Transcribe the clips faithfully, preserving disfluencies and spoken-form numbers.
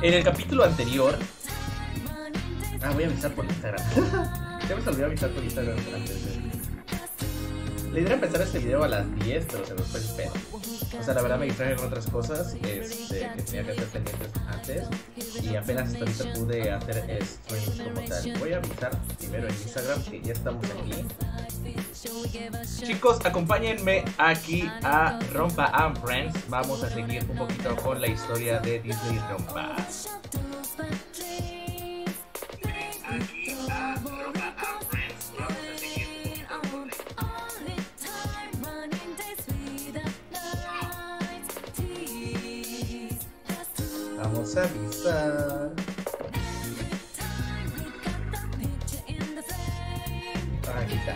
En el capítulo anterior... Ah, voy a avisar por Instagram. Ya me olvidó avisar por Instagram antes de... La idea era empezar este video a las diez, pero se nos fue el pedo. O sea, la verdad me distraje con otras cosas este, que tenía que hacer pendientes antes. Y apenas hasta ahorita pude hacer streams como tal. Voy a avisar primero en Instagram que ya estamos aquí. Chicos, acompáñenme aquí a Rompa and Friends. Vamos a seguir un poquito con la historia de Disney Rompa. Vamos a avisar. Aquí está.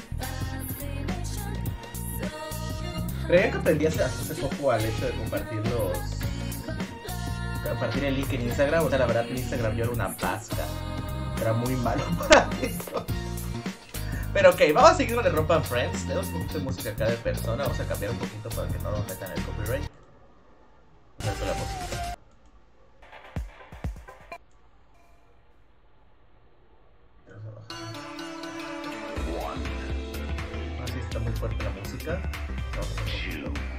Creía que aprendí hace, hace poco al hecho de compartir los... Compartir el link en Instagram. O sea, la verdad en Instagram yo era una pasca. Era muy malo para eso. Pero ok, vamos a seguir con el Rompa and Friends. Tenemos un poquito de música acá de persona. Vamos a cambiar un poquito para que no nos metan el copyright. No es la música. Así está muy fuerte la música. Vamos a hacer un poquito.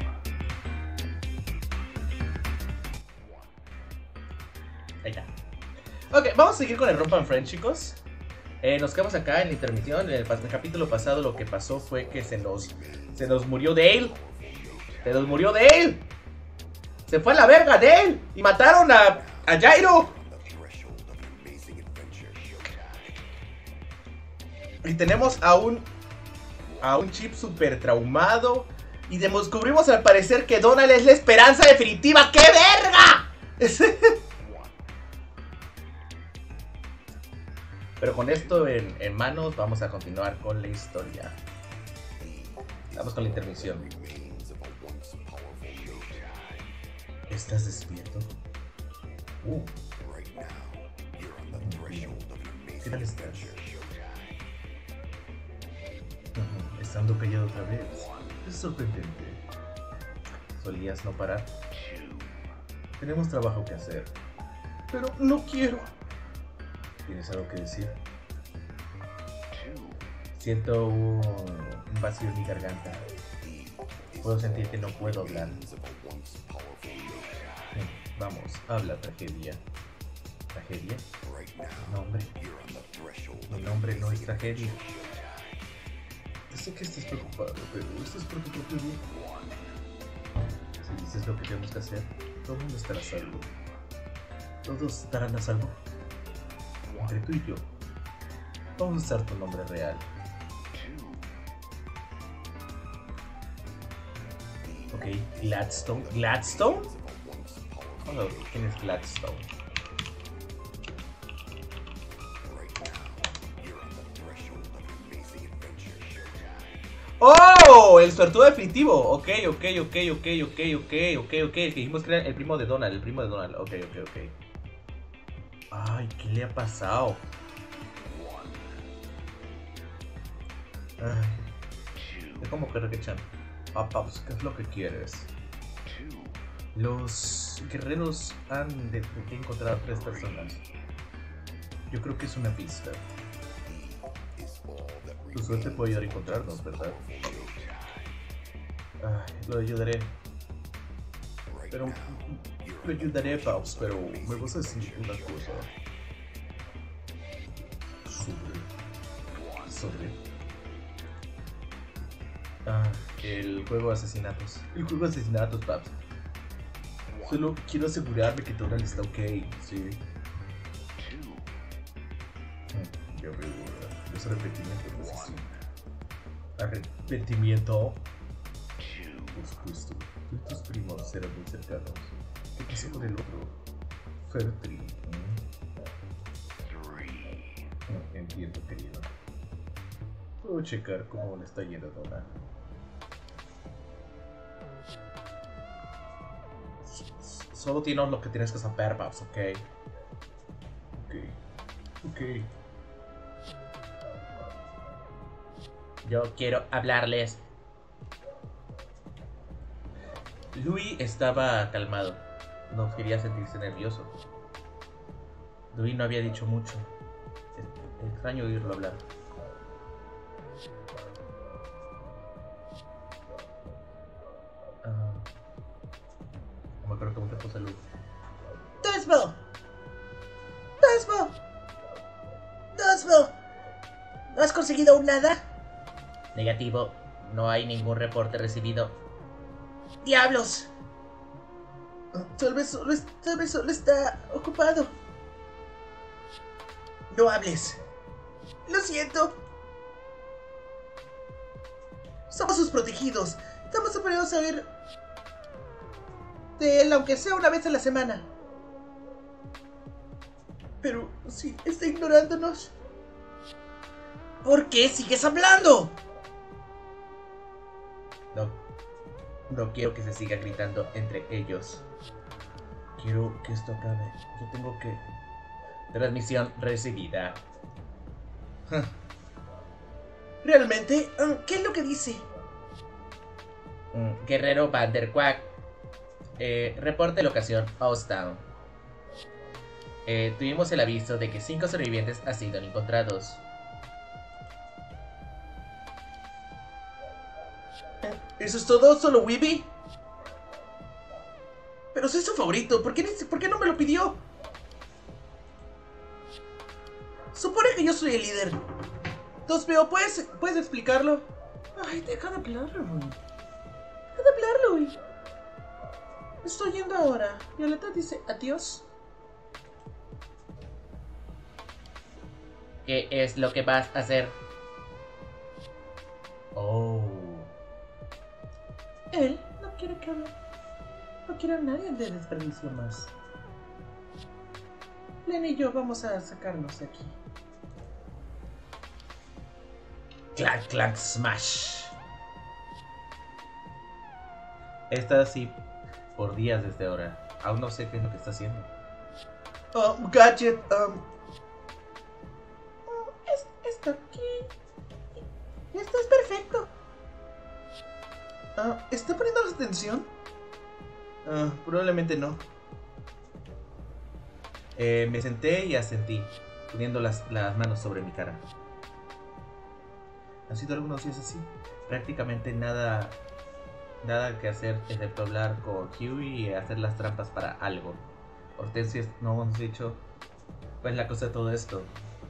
Ahí está. Ok, vamos a seguir con el Rompa and Friends, chicos. Eh, nos quedamos acá en la intermisión. En el, en el capítulo pasado lo que pasó fue que se nos, se nos murió Dale. Se nos murió Dale. Se fue a la verga Dale. Y mataron a, a Jairo. Y tenemos a un a un Chip super traumado. Y descubrimos al parecer que Donald es la esperanza definitiva. ¡Qué verga! Pero con esto en, en manos vamos a continuar con la historia. Vamos con la intermisión. ¿Estás despierto? Uh. ¿Qué tal estás? Uh-huh. Estando callado otra vez. Es sorprendente. Solías no parar. Tenemos trabajo que hacer. Pero no quiero. ¿Tienes algo que decir? Siento un, un vacío en mi garganta. Puedo sentir que no puedo hablar. Vamos, habla, tragedia. ¿Tragedia? No, hombre. Mi nombre no es tragedia. Sé que estás preocupado, pero estás por tu propio bien. Si dices lo que tenemos que hacer, todo el mundo estará a salvo. Todos estarán a salvo. Entre tú y yo. Vamos a usar tu nombre real. Ok, Gladstone. ¿Gladstone? Oh, ¿quién es Gladstone? ¡Oh! El suertudo definitivo. Ok, ok, ok, ok, ok, ok, ok, ok. El que dijimos que era el primo de Donald. El primo de Donald. Ok, ok, ok. Ay, ¿qué le ha pasado? Ay. Es como que requechan. Papá, pues, ¿qué es lo que quieres? Los guerreros han de encontrar a tres personas. Yo creo que es una pista. Tu suerte puede ayudar a encontrarnos, ¿verdad? Ay, lo ayudaré. Pero... Lo ayudaré, Paps, pero me vas a decir una cosa. Sobre... Sobre... Ah, el juego de asesinatos. El juego de asesinatos, Paps. Solo quiero asegurarme que Donald está ok, sí. Ya veo, es arrepentimiento, no sé si... ¿Arrepentimiento? Por supuesto, tú y tus primos eran muy cercanos. ¿Qué pasó con el otro? Fertri. No, entiendo, querido. Puedo checar cómo le está yendo a Donald. Solo tienes lo que tienes que saber, Babs, ¿ok? Ok. Ok. Yo quiero hablarles. Louis estaba calmado. No quería sentirse nervioso. Dewey no había dicho mucho. Es extraño oírlo hablar. Uh, no me acuerdo cómo te puso luz. ¡Desmo! ¡Desmo! ¡Desmo! ¿No has conseguido aún nada? Negativo. No hay ningún reporte recibido. ¡Diablos! Tal vez solo, tal vez solo está ocupado. No hables. Lo siento. Somos sus protegidos. Estamos superiores a ver de él, aunque sea una vez a la semana. Pero sí, está ignorándonos. ¿Por qué sigues hablando? No, no quiero que se siga gritando entre ellos. Quiero que esto acabe. Yo tengo que... Transmisión recibida. ¿Realmente? ¿Qué es lo que dice? Guerrero Vanderquack. Eh, reporte locación Owstown. Eh, tuvimos el aviso de que cinco sobrevivientes han sido encontrados. ¿Eso es todo? ¿Solo Weeby? Pero soy su favorito. ¿Por qué, ¿Por qué no me lo pidió? Supone que yo soy el líder. Dos veo, ¿puedes, ¿puedes explicarlo? Ay, deja de hablarlo, Rui. Deja de hablarlo, Rui. Estoy yendo ahora. Violeta dice adiós. ¿Qué es lo que vas a hacer? Oh. Él no quiere que hable. No quiere a nadie de desperdicio más. Len y yo vamos a sacarnos de aquí. Clank, clank, smash. Está así por días desde ahora. Aún no sé qué es lo que está haciendo. Oh, Gadget, um... Es, está aquí. Esto es perfecto. Uh, ¿Está poniendo atención? Uh, probablemente no. Eh, me senté y asentí, poniendo las, las manos sobre mi cara. Han sido algunos días así. Prácticamente nada, nada que hacer excepto hablar con Huey y hacer las trampas para algo. Hortensia, no hemos dicho cuál es la cosa de todo esto.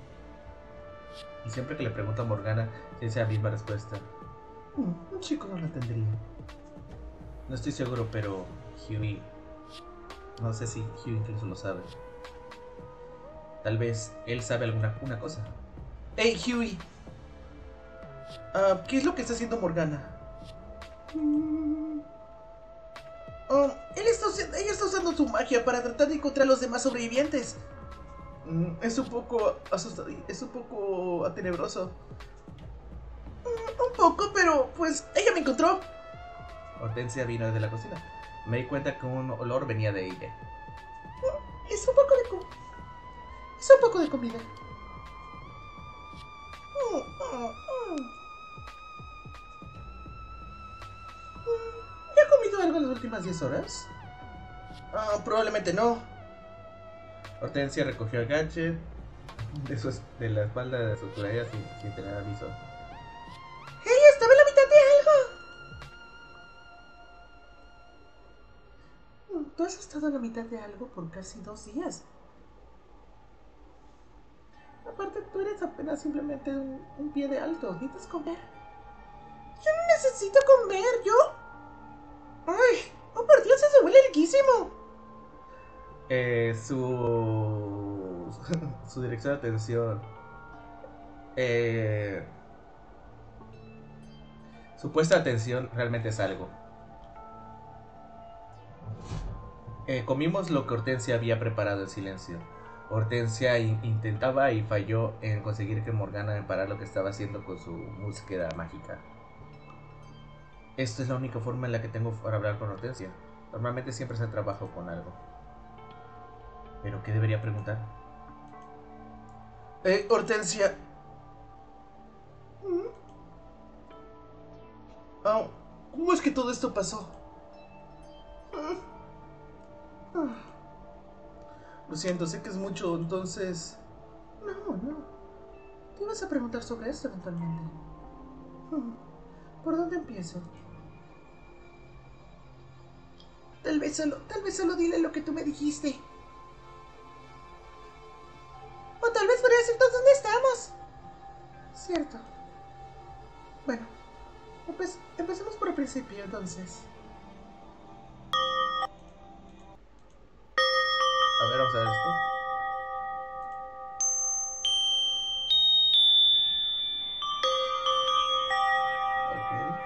Y siempre que le pregunto a Morgana, tiene la misma respuesta. Mm, un chico no la tendría. No estoy seguro, pero Huey... No sé si Huey incluso lo sabe. Tal vez él sabe alguna una cosa. Hey, Huey. Uh, ¿Qué es lo que está haciendo Morgana? Mm. Oh, él está usando, ella está usando su magia para tratar de encontrar a los demás sobrevivientes. Mm, es un poco asustado, es un poco tenebroso. Mm, un poco, pero pues ella me encontró. Hortensia vino desde la cocina. Me di cuenta que un olor venía de ella. Mm, es un poco de co es un poco de comida. Mm, mm, mm. ¿Ha comido algo en las últimas diez horas? Ah, probablemente no. Hortensia recogió el gadget de, su, de la espalda de su toalla sin, sin tener aviso. ¡Hey! ¡Estaba en la mitad de algo! Tú has estado en la mitad de algo por casi dos días. Aparte, tú eres apenas simplemente un, un pie de alto. ¿Necesitas comer? Yo no necesito comer, yo... ¡Ay! ¡Oh, por Dios! ¡Eso huele riquísimo! Eh, su... su dirección de atención... Eh, su puesta de atención realmente es algo. Eh, comimos lo que Hortensia había preparado en silencio. Hortensia in intentaba y falló en conseguir que Morgana parara lo que estaba haciendo con su búsqueda mágica. Esta es la única forma en la que tengo para hablar con Hortensia. Normalmente siempre se trabaja con algo. ¿Pero qué debería preguntar? Eh, Hortensia. ¿Mm? Oh, ¿cómo es que todo esto pasó? Lo siento, sé que es mucho, entonces... No, no. Te ibas a preguntar sobre esto eventualmente. ¿Por dónde empiezo? Tal vez solo, tal vez solo dile lo que tú me dijiste. O tal vez podría decirnos dónde estamos. Cierto. Bueno, pues empecemos por el principio, entonces. A ver, vamos a ver esto. Ok.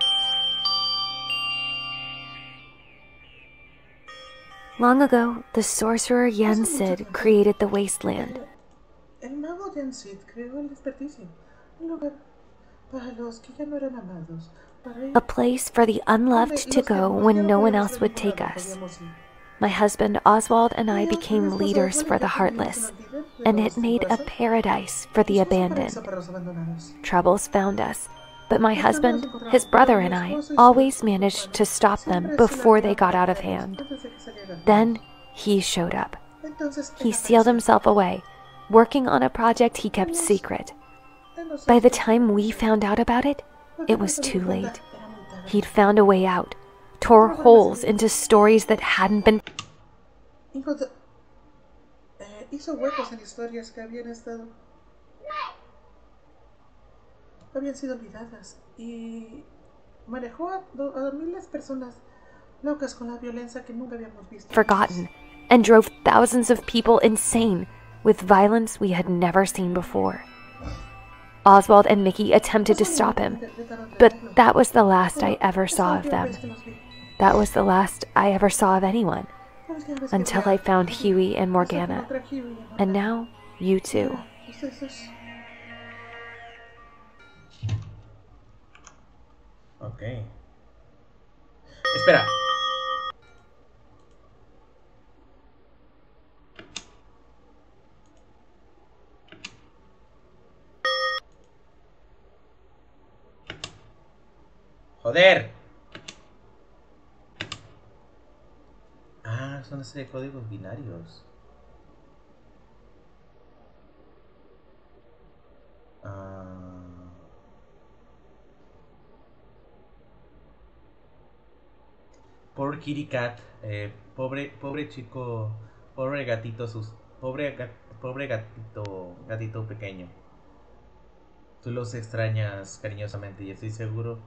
Long ago, the sorcerer Yensid created the wasteland. El, el mago Yensid creó el desperdicio. Un lugar para los que ya no eran amados. A place for the unloved to go when no one else would take us. My husband Oswald and I became leaders for the heartless, and it made a paradise for the abandoned. Troubles found us, but my husband, his brother, and I always managed to stop them before they got out of hand. Then he showed up. He sealed himself away, working on a project he kept secret. By the time we found out about it, it was too late. He'd found a way out, tore holes into stories that hadn't been... Hizo huecos en historias que habían estado... habían sido olvidadas y manejó a, a miles de personas locas con la violencia que nunca habíamos visto. Forgotten, and drove thousands of people insane with violence we had never seen before. Oswald and Mickey attempted to stop him, but that was the last I ever saw of them. That was the last I ever saw of anyone, until I found Huey and Morgana, and now you two. Ok. Espera. Joder. Ah, son una serie de códigos binarios. Ah. Pobre Kitty Cat, eh, pobre, pobre chico, pobre gatito, sus, pobre, gat, pobre gatito, gatito pequeño. Tú los extrañas cariñosamente y estoy seguro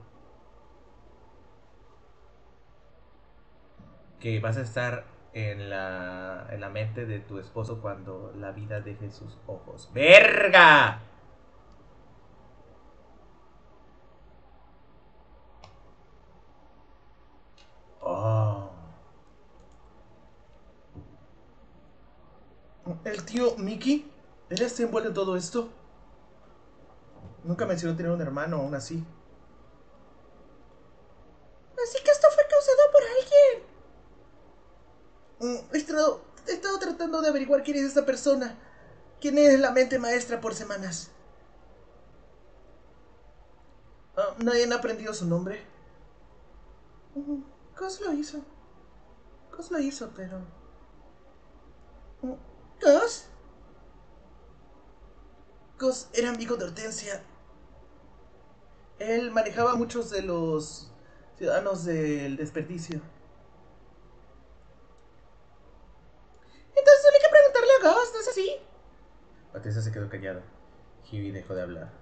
que vas a estar en la, en la mente de tu esposo cuando la vida deje sus ojos. ¡Verga! Oh. ¿El tío Mickey? ¿Él está envuelto en todo esto? Nunca mencionó tener un hermano aún así. Así que esto fue causado por alguien. Mm, he, estado, he estado tratando de averiguar quién es esta persona. ¿Quién es la mente maestra por semanas? Uh, Nadie ha aprendido su nombre. Uh, Gus lo hizo. Gus lo hizo, pero... Uh, ¿Gus? Gus era amigo de Hortensia. Él manejaba a muchos de los ciudadanos del desperdicio. Entonces hay que preguntarle a Gus, ¿no es así? Patricia se quedó callada. Huey dejó de hablar.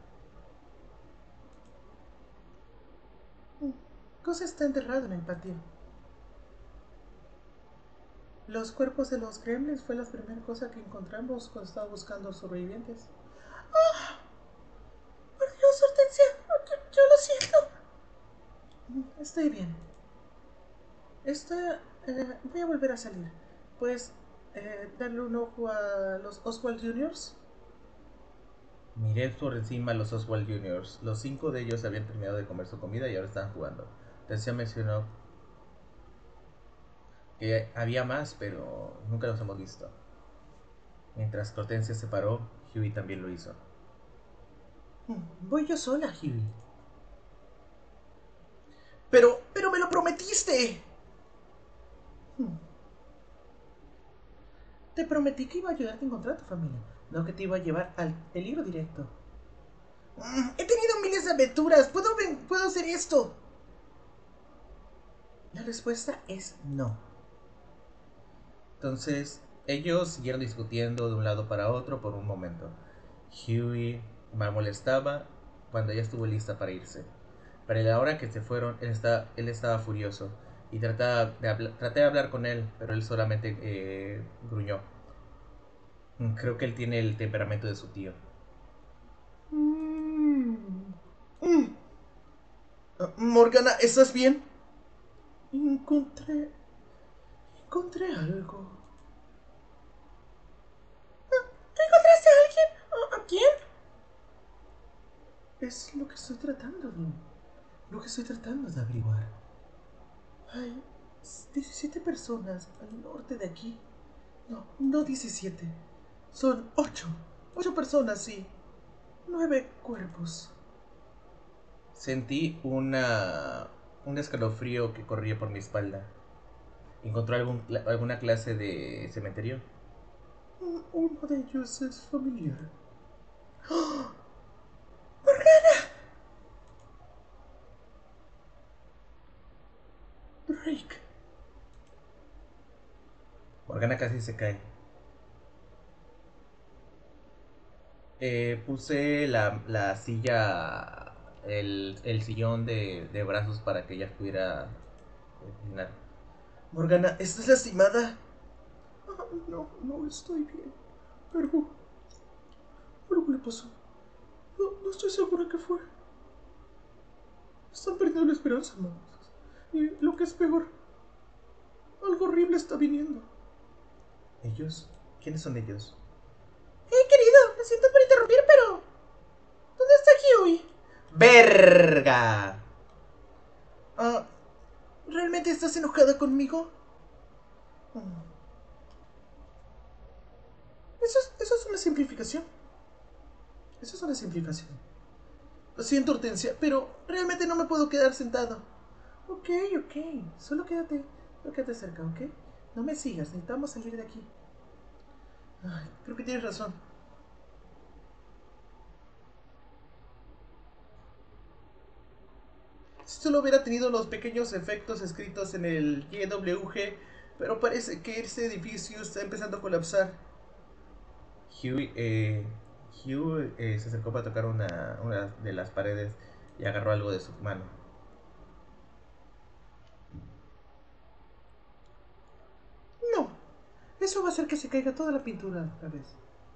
Gus está enterrado en el patio. Los cuerpos de los gremlins fue la primera cosa que encontramos cuando estaba buscando sobrevivientes. ¡Oh! Por Dios, Hortensia, yo, yo lo siento. Estoy bien. Esta, eh, voy a volver a salir. ¿Puedes eh, darle un ojo a los Oswald juniors? Miré por encima a los Oswald juniors. Los cinco de ellos habían terminado de comer su comida y ahora estaban jugando. Tercia mencionó que había más, pero nunca los hemos visto. Mientras Hortensia se paró, Huey también lo hizo. Voy yo sola, Huey. Pero, pero me lo prometiste. Te prometí que iba a ayudarte a encontrar a tu familia, no que te iba a llevar al peligro directo. Mm, he tenido miles de aventuras. ¿Puedo, ¿Puedo hacer esto? La respuesta es no. Entonces, ellos siguieron discutiendo de un lado para otro por un momento. Huey me molestaba cuando ella estuvo lista para irse. Pero a la hora que se fueron, él, está, él estaba furioso. Y trataba de habla, traté de hablar con él, pero él solamente eh, gruñó. Creo que él tiene el temperamento de su tío. Mm. Mm. Uh, Morgana, ¿estás bien? Encontré... Encontré algo. ¿Encontraste a alguien? ¿A quién? Es lo que estoy tratando de... Lo que estoy tratando de averiguar. Hay diecisiete personas al norte de aquí. No, no diecisiete. Son ocho. Ocho personas, sí. Nueve cuerpos. Sentí una... un escalofrío que corría por mi espalda. ¿Encontró algún, alguna clase de cementerio? Uno de ellos es familiar. ¡Oh! ¡Morgana! Drake. Morgana casi se cae. Eh, puse la, la silla, el, el sillón de, de brazos para que ella pudiera caminar. Morgana, ¿estás lastimada? Oh, no, no estoy bien. Pero... algo le pasó. No, no estoy segura qué fue. Están perdiendo la esperanza, mamá. Y lo que es peor, algo horrible está viniendo. ¿Ellos? ¿Quiénes son ellos? Eh, querido, lo siento por interrumpir, pero... ¿dónde está Huey? ¡Verga! Ah, ¿realmente estás enojada conmigo? Eso es, eso es una simplificación. Eso es una simplificación. Lo siento, Hortensia, pero realmente no me puedo quedar sentado. Ok, ok. Solo quédate, solo quédate cerca, ¿ok? No me sigas, necesitamos salir de aquí. Ay, creo que tienes razón. Si solo hubiera tenido los pequeños efectos escritos en el G W G, pero parece que este edificio está empezando a colapsar. Huey, eh, Hugh eh, se acercó para tocar una, una de las paredes y agarró algo de su mano. No, eso va a hacer que se caiga toda la pintura otra vez.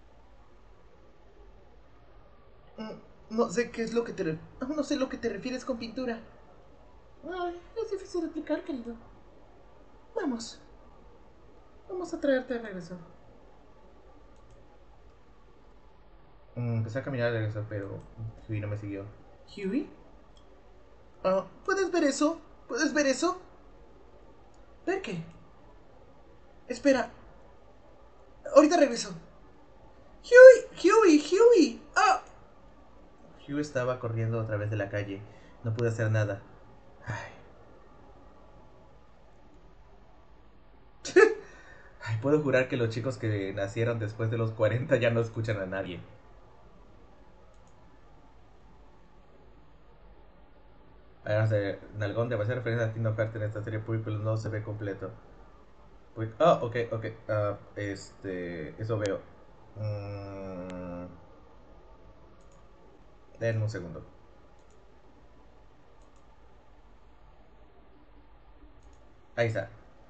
Mm, No sé qué es lo que te... No sé lo que te refieres con pintura. Ay, es difícil de explicar, querido. Vamos. Vamos a traerte de regreso. Mm, empecé a caminar de regreso, pero Huey no me siguió. ¿Huey? Ah, ¿puedes ver eso? ¿Puedes ver eso? ¿Ver qué? Espera. Ahorita regreso. ¡Huey! ¡Huey! ¡Huey! ¡Ah! Hugh estaba corriendo a través de la calle. No pude hacer nada. Ay. Ay, puedo jurar que los chicos que nacieron después de los cuarenta ya no escuchan a nadie. Además de Nalgón, demasiada referencia a Tino Carter en esta serie, pero no se ve completo. Ah, oh, ok, ok. Uh, este. Eso veo. Mm, denme un segundo. Ahí está.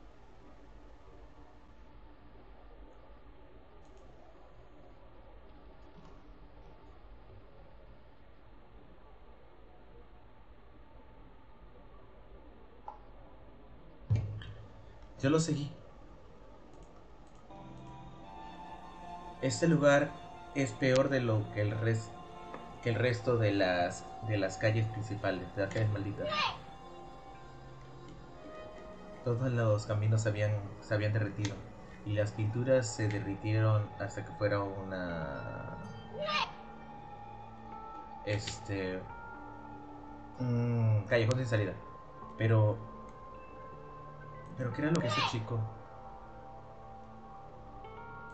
Yo lo seguí. Este lugar es peor de lo que el, res, que el resto de las, de las calles principales, de las calles malditas. Todos los caminos se habían, se habían derretido y las pinturas se derritieron hasta que fuera una... Este... Un callejón sin salida. Pero... Pero ¿qué era lo que ese chico?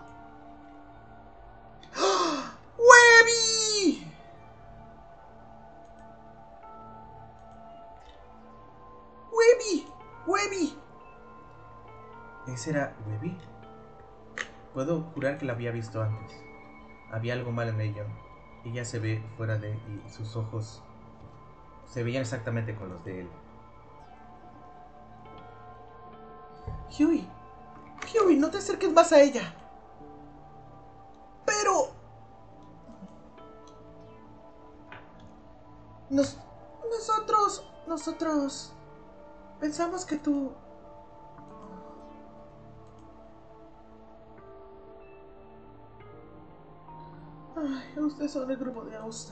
¡Webby! ¿Ese era Webby? Puedo jurar que la había visto antes. Había algo mal en ello. Ella se ve fuera de... y sus ojos se veían exactamente con los de él. Huey, Huey, no te acerques más a ella. Pero... Nos... Nosotros... Nosotros... Pensamos que tú... Ay, ustedes son el grupo de Austa.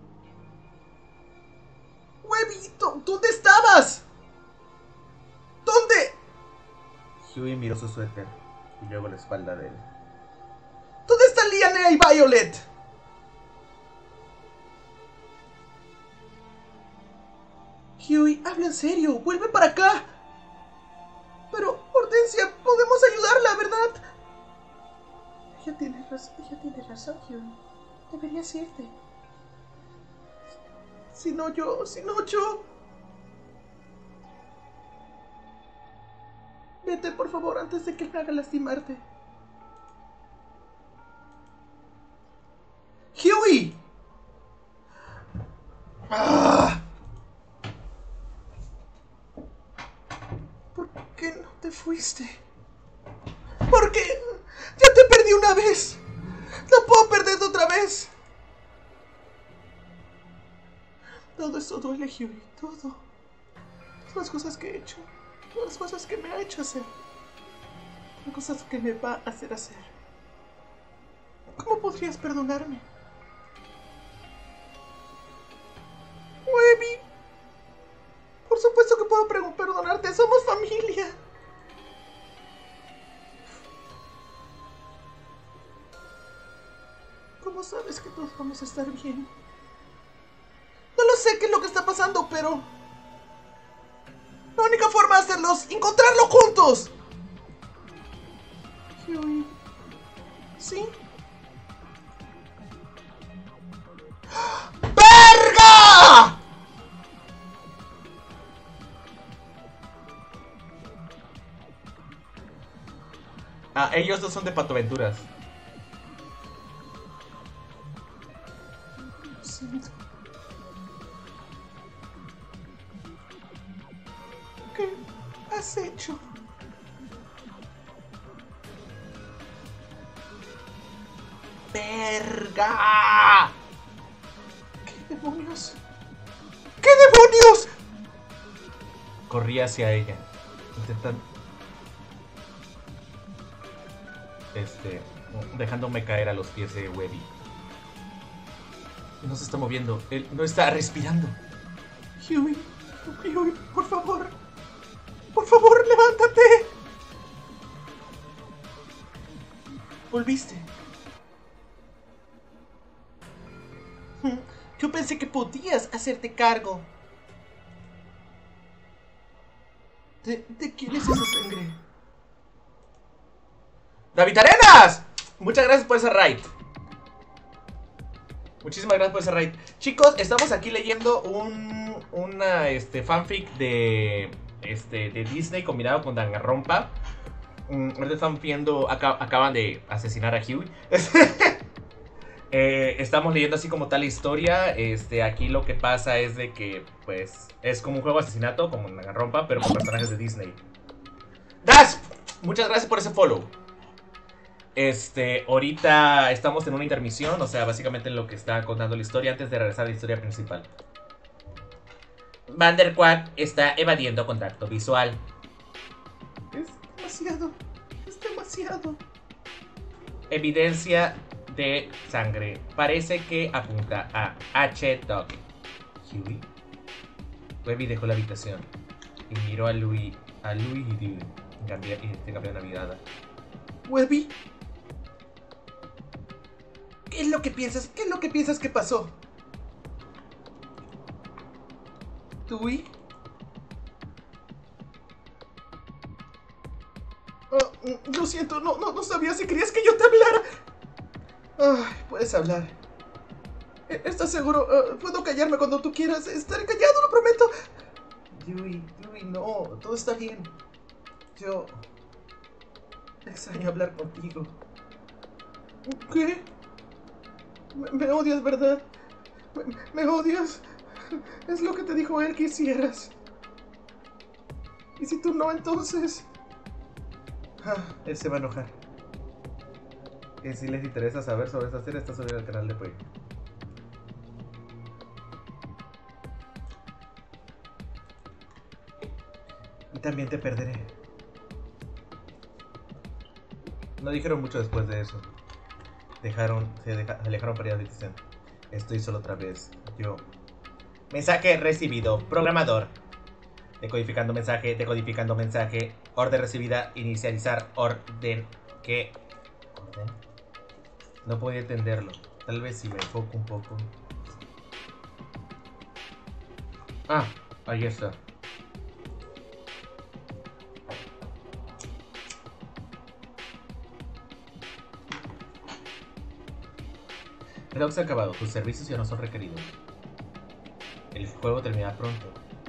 Webby, ¿dónde estabas? ¿Dónde? Huey miró su suéter y luego la espalda de él. ¿Dónde están Liana y Violet? Huey, habla en serio, vuelve para acá. Pero, Hortensia, podemos ayudarla, ¿verdad? Ella tiene razón, ella tiene razón, Huey. Deberías irte. Si no yo, si no yo. Vete, por favor, antes de que me haga lastimarte. ¡Huey! ¡Ah! ¿Por qué no te fuiste? ¿Por qué? ¡Ya te perdí una vez! ¡No puedo perderte otra vez! Todo esto duele, Huey. Todo. Todas las cosas que he hecho. Todas las cosas que me ha hecho hacer. Todas las cosas que me va a hacer hacer. ¿Cómo podrías perdonarme? Webby. Por supuesto que puedo perdonarte. Somos familia. ¿Cómo sabes que todos vamos a estar bien? No lo sé qué es lo que está pasando, pero... la única forma de hacerlo es encontrarlo juntos. Huey. ¿Sí? ¡Verga! Ah, ellos dos son de Patoaventuras. ¿Qué has hecho? ¡Verga! ¿Qué demonios? ¿Qué demonios? Corrí hacia ella, intentando... Este... dejándome caer a los pies de Webby. No se está moviendo, él no está respirando. Huey, Huey, por favor. Por favor, levántate. ¿Volviste? Yo pensé que podías hacerte cargo. ¿De, de quién es esa sangre? ¡David Arenas! Muchas gracias por ese raid. Muchísimas gracias por ese raid. Chicos, estamos aquí leyendo un una este, fanfic de este de Disney combinado con Danganronpa. Um, ahorita están viendo, acá, acaban de asesinar a Huey. eh, estamos leyendo así como tal historia. Este, aquí lo que pasa es de que, pues, es como un juego de asesinato, como en Danganronpa, pero con personajes de Disney. Das, muchas gracias por ese follow. Este, ahorita estamos en una intermisión, o sea, básicamente en lo que está contando la historia antes de regresar a la historia principal. Vanderquack está evadiendo contacto visual. Es demasiado, es demasiado. Evidencia de sangre. Parece que apunta a H-Dog. Huey. Webby dejó la habitación y miró a Louis, a Louis y Dewey. Y cambió una mirada. Webby. ¿Qué es lo que piensas? ¿Qué es lo que piensas que pasó? ¿Dewey? Oh, lo siento, no, no, no sabía si querías que yo te hablara. Ay, puedes hablar. ¿Estás seguro? Uh, puedo callarme cuando tú quieras. Estaré callado, lo prometo. Yui, Yui, no, todo está bien. Yo extraño hablar contigo. ¿Qué? Me, me odias, ¿verdad? Me, me odias. Es lo que te dijo él que hicieras. Y si tú no, entonces... Ah, él se va a enojar. Y si les interesa saber sobre esta serie, está subido al canal de Play. Y también te perderé. No dijeron mucho después de eso. Dejaron, se, deja, se alejaron para ir a dicen, estoy solo otra vez. Yo. Mensaje recibido. Programador. Decodificando mensaje, decodificando mensaje. Orden recibida, inicializar orden. ¿Qué? ¿Orden? No podía entenderlo. Tal vez si me enfoco un poco. Ah, ahí está. Reloj se ha acabado, tus servicios ya no son requeridos. El juego terminará pronto.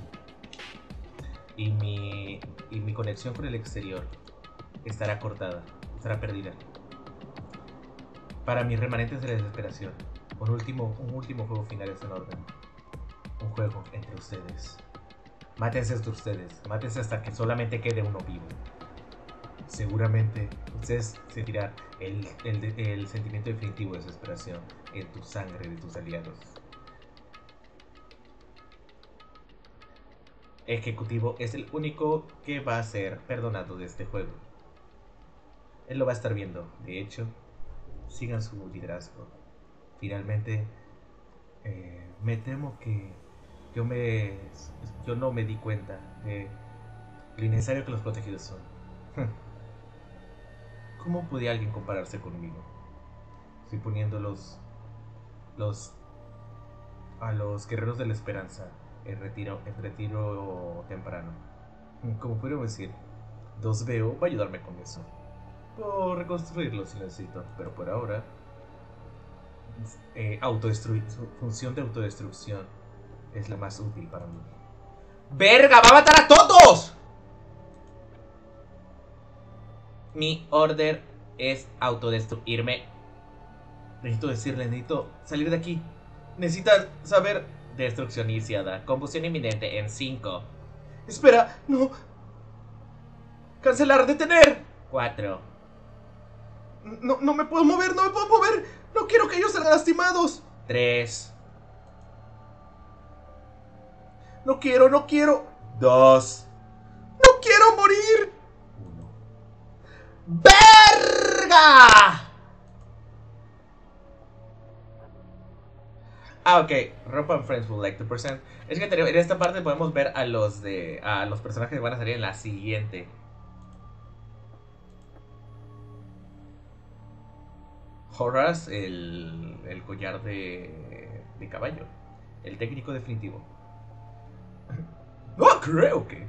Y mi, y mi conexión con el exterior estará cortada, estará perdida. Para mis remanentes de la desesperación, un último, un último juego final es en orden. Un juego entre ustedes. Mátense entre ustedes, mátense hasta que solamente quede uno vivo. Seguramente ustedes sentirán el, el, el sentimiento definitivo de desesperación en tu sangre de tus aliados. Ejecutivo es el único que va a ser perdonado de este juego. Él lo va a estar viendo. De hecho, sigan su liderazgo. Finalmente, eh, me temo que yo me yo no me di cuenta de lo innecesario que los protegidos son. ¿Cómo podía alguien compararse conmigo? Estoy poniendo los, los a los guerreros de la esperanza en retiro, en retiro temprano. Como puedo decir, dos veo va a ayudarme con eso. Puedo reconstruirlo si necesito, pero por ahora eh, autodestrucción, función de autodestrucción es la más útil para mí. ¡Verga! ¡Va a matar a todos! Mi order es autodestruirme. Necesito decirle, necesito salir de aquí. Necesitan saber. Destrucción iniciada. Combustión inminente en cinco. Espera, no. Cancelar, detener. cuatro. No, no me puedo mover, no me puedo mover. No quiero que ellos salgan lastimados. tres. No quiero, no quiero. dos. No quiero morir. uno. ¡Verga! Ah, ok. Rope and Friends will like to present. Es que en esta parte podemos ver a los de a los personajes que van a salir en la siguiente. Horace, el, el collar de, de caballo. El técnico definitivo. No creo que.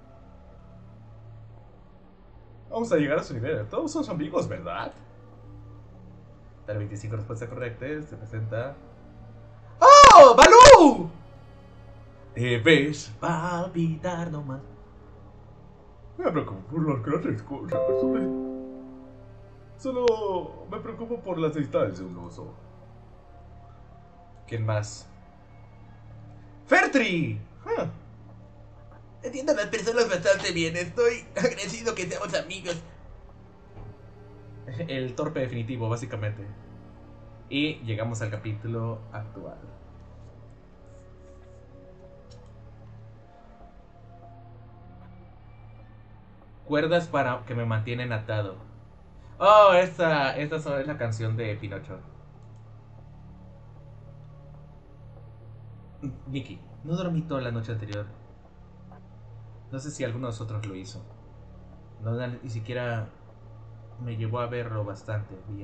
Vamos a llegar a su nivel. Todos son amigos, ¿verdad? Tal veinticinco respuesta correcta. Se presenta. ¡Oh! ¡Balú! Debes palpitar nomás. Me preocupo por las grandes cosas. Solo, solo me preocupo por las necesidades de un oso. ¿Quién más? ¡Fertri! Huh. Entiendo a las personas bastante bien. Estoy agradecido que seamos amigos. El torpe definitivo, básicamente. Y llegamos al capítulo actual. Cuerdas para que me mantienen atado. Oh, esta, esta es la canción de Pinocho. Nikki, no dormí toda la noche anterior. No sé si alguno de nosotros lo hizo. No, ni siquiera me llevó a verlo bastante bien.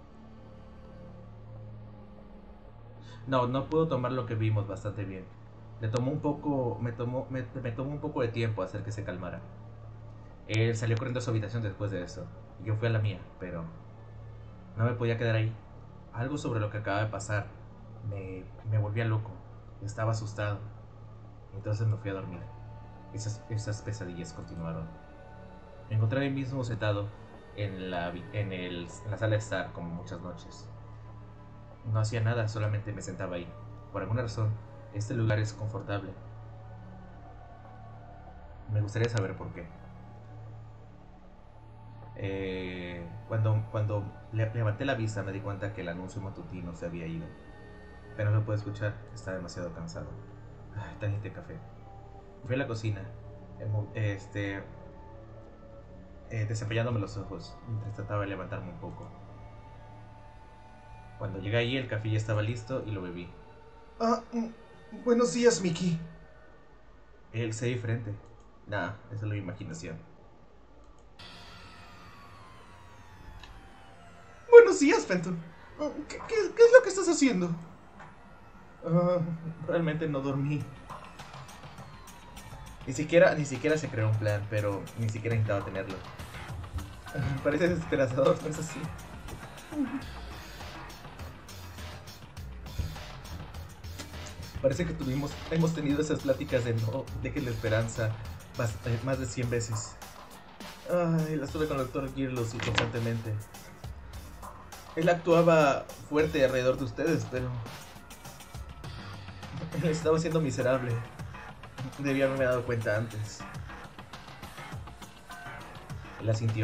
No, no puedo tomar lo que vimos bastante bien. Le tomó un poco, me tomó, me, me tomó un poco de tiempo hacer que se calmara. Él salió corriendo a su habitación después de eso. Y yo fui a la mía, pero no me podía quedar ahí. Algo sobre lo que acaba de pasar me, me volvía loco. Estaba asustado. Entonces me fui a dormir. Esas, esas pesadillas continuaron. Me encontré ahí mismo sentado en la, en, el, en la sala de estar como muchas noches. No hacía nada, solamente me sentaba ahí. Por alguna razón, este lugar es confortable. Me gustaría saber por qué. Eh, cuando cuando le, levanté la vista me di cuenta que el anuncio matutino se había ido. Pero no lo puedo escuchar, estaba demasiado cansado. Ay, trajiste café. Fui a la cocina, este, eh, desempellándome los ojos mientras trataba de levantarme un poco. Cuando llegué allí el café ya estaba listo y lo bebí. Ah, buenos días, Mickey. Él se diferente. Nah, esa es la imaginación. Buenos días, Fenton. ¿Qué, qué, qué es lo que estás haciendo? Uh, realmente no dormí. Ni siquiera, ni siquiera se creó un plan, pero ni siquiera intentaba tenerlo. Uh, parece desesperador, ¿no es así? Parece que tuvimos, hemos tenido esas pláticas de no dejen la esperanza más, eh, más de cien veces. Ay, las tuve con el doctor Girlos y constantemente. Él actuaba fuerte alrededor de ustedes, pero estaba siendo miserable. Debía haberme dado cuenta antes. Él la sintió.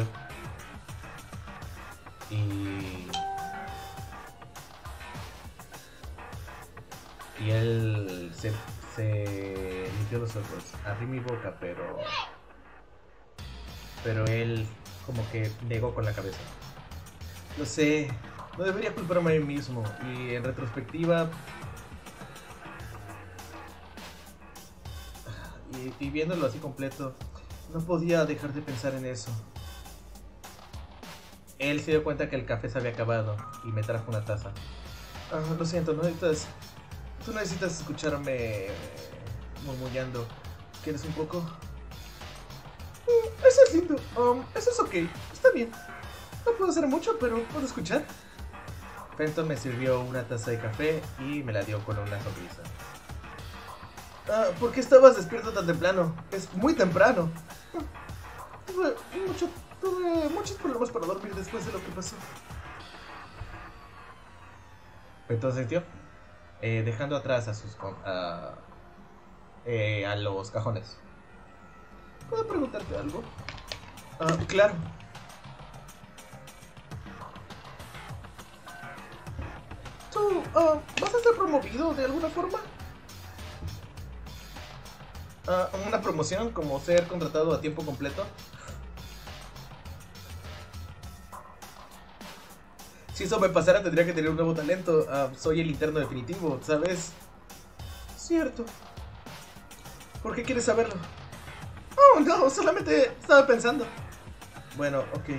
Y... Y él se, se limpió los ojos. Abrí mi boca, pero... Pero él como que negó con la cabeza. Lo sé, no debería culparme a mí mismo. Y en retrospectiva... Y, y viéndolo así completo, no podía dejar de pensar en eso. Él se dio cuenta que el café se había acabado y me trajo una taza. Ah, lo siento, no necesitas... Tú no necesitas escucharme murmullando. ¿Quieres un poco? Mm, eso es lindo. Um, eso es ok. Está bien. No puedo hacer mucho, pero puedo escuchar. Fenton me sirvió una taza de café y me la dio con una sonrisa. Ah, ¿por qué estabas despierto tan temprano? Es muy temprano. Tuve, mucho, tuve muchos problemas para dormir después de lo que pasó. Fenton sintió. Eh, dejando atrás a sus a, eh, a los cajones. ¿Puedo preguntarte algo? Ah, claro. ¿Tú uh, vas a ser promovido de alguna forma? Uh, ¿Una promoción como ser contratado a tiempo completo? Si eso me pasara tendría que tener un nuevo talento. Uh, soy el interno definitivo, ¿sabes? Cierto. ¿Por qué quieres saberlo? Oh, no, solamente estaba pensando. Bueno, ok.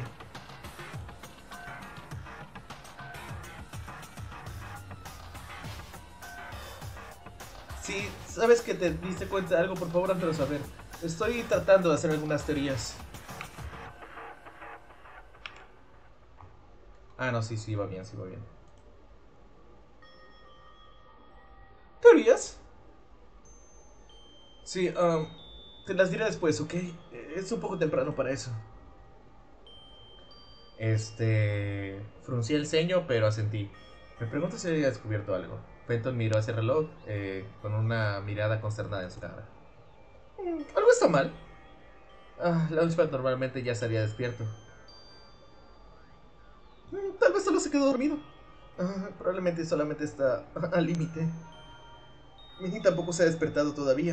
Si sabes que te diste cuenta de algo, por favor, házmelo saber. Estoy tratando de hacer algunas teorías. Ah, no, sí, sí, va bien, sí, va bien. ¿Teorías? Sí, um, te las diré después, ¿ok? Es un poco temprano para eso. Este... Fruncí el ceño, pero asentí. Me pregunto si había descubierto algo. Fenton miró hacia el reloj eh, con una mirada consternada en su cara. Mm, ¿Algo está mal? Ah, Launchpad normalmente ya se había despierto. Mm, tal vez solo se quedó dormido. Ah, probablemente solamente está al límite. Minnie tampoco se ha despertado todavía.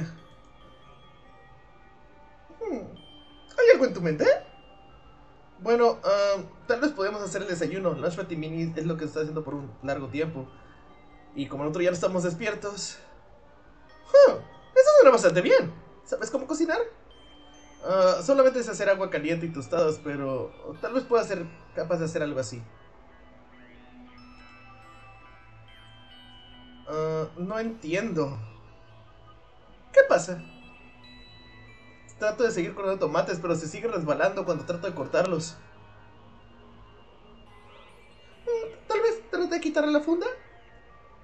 Hmm. ¿Hay algo en tu mente? Bueno, uh, tal vez podemos hacer el desayuno. Launchpad y Minnie es lo que está haciendo por un largo tiempo. Y como nosotros ya no estamos despiertos... Huh, eso suena bastante bien. ¿Sabes cómo cocinar? Uh, solamente es hacer agua caliente y tostadas, pero tal vez pueda ser capaz de hacer algo así. Uh, no entiendo. ¿Qué pasa? Trato de seguir cortando tomates, pero se sigue resbalando cuando trato de cortarlos. Mm, Tal vez trate de quitarle la funda.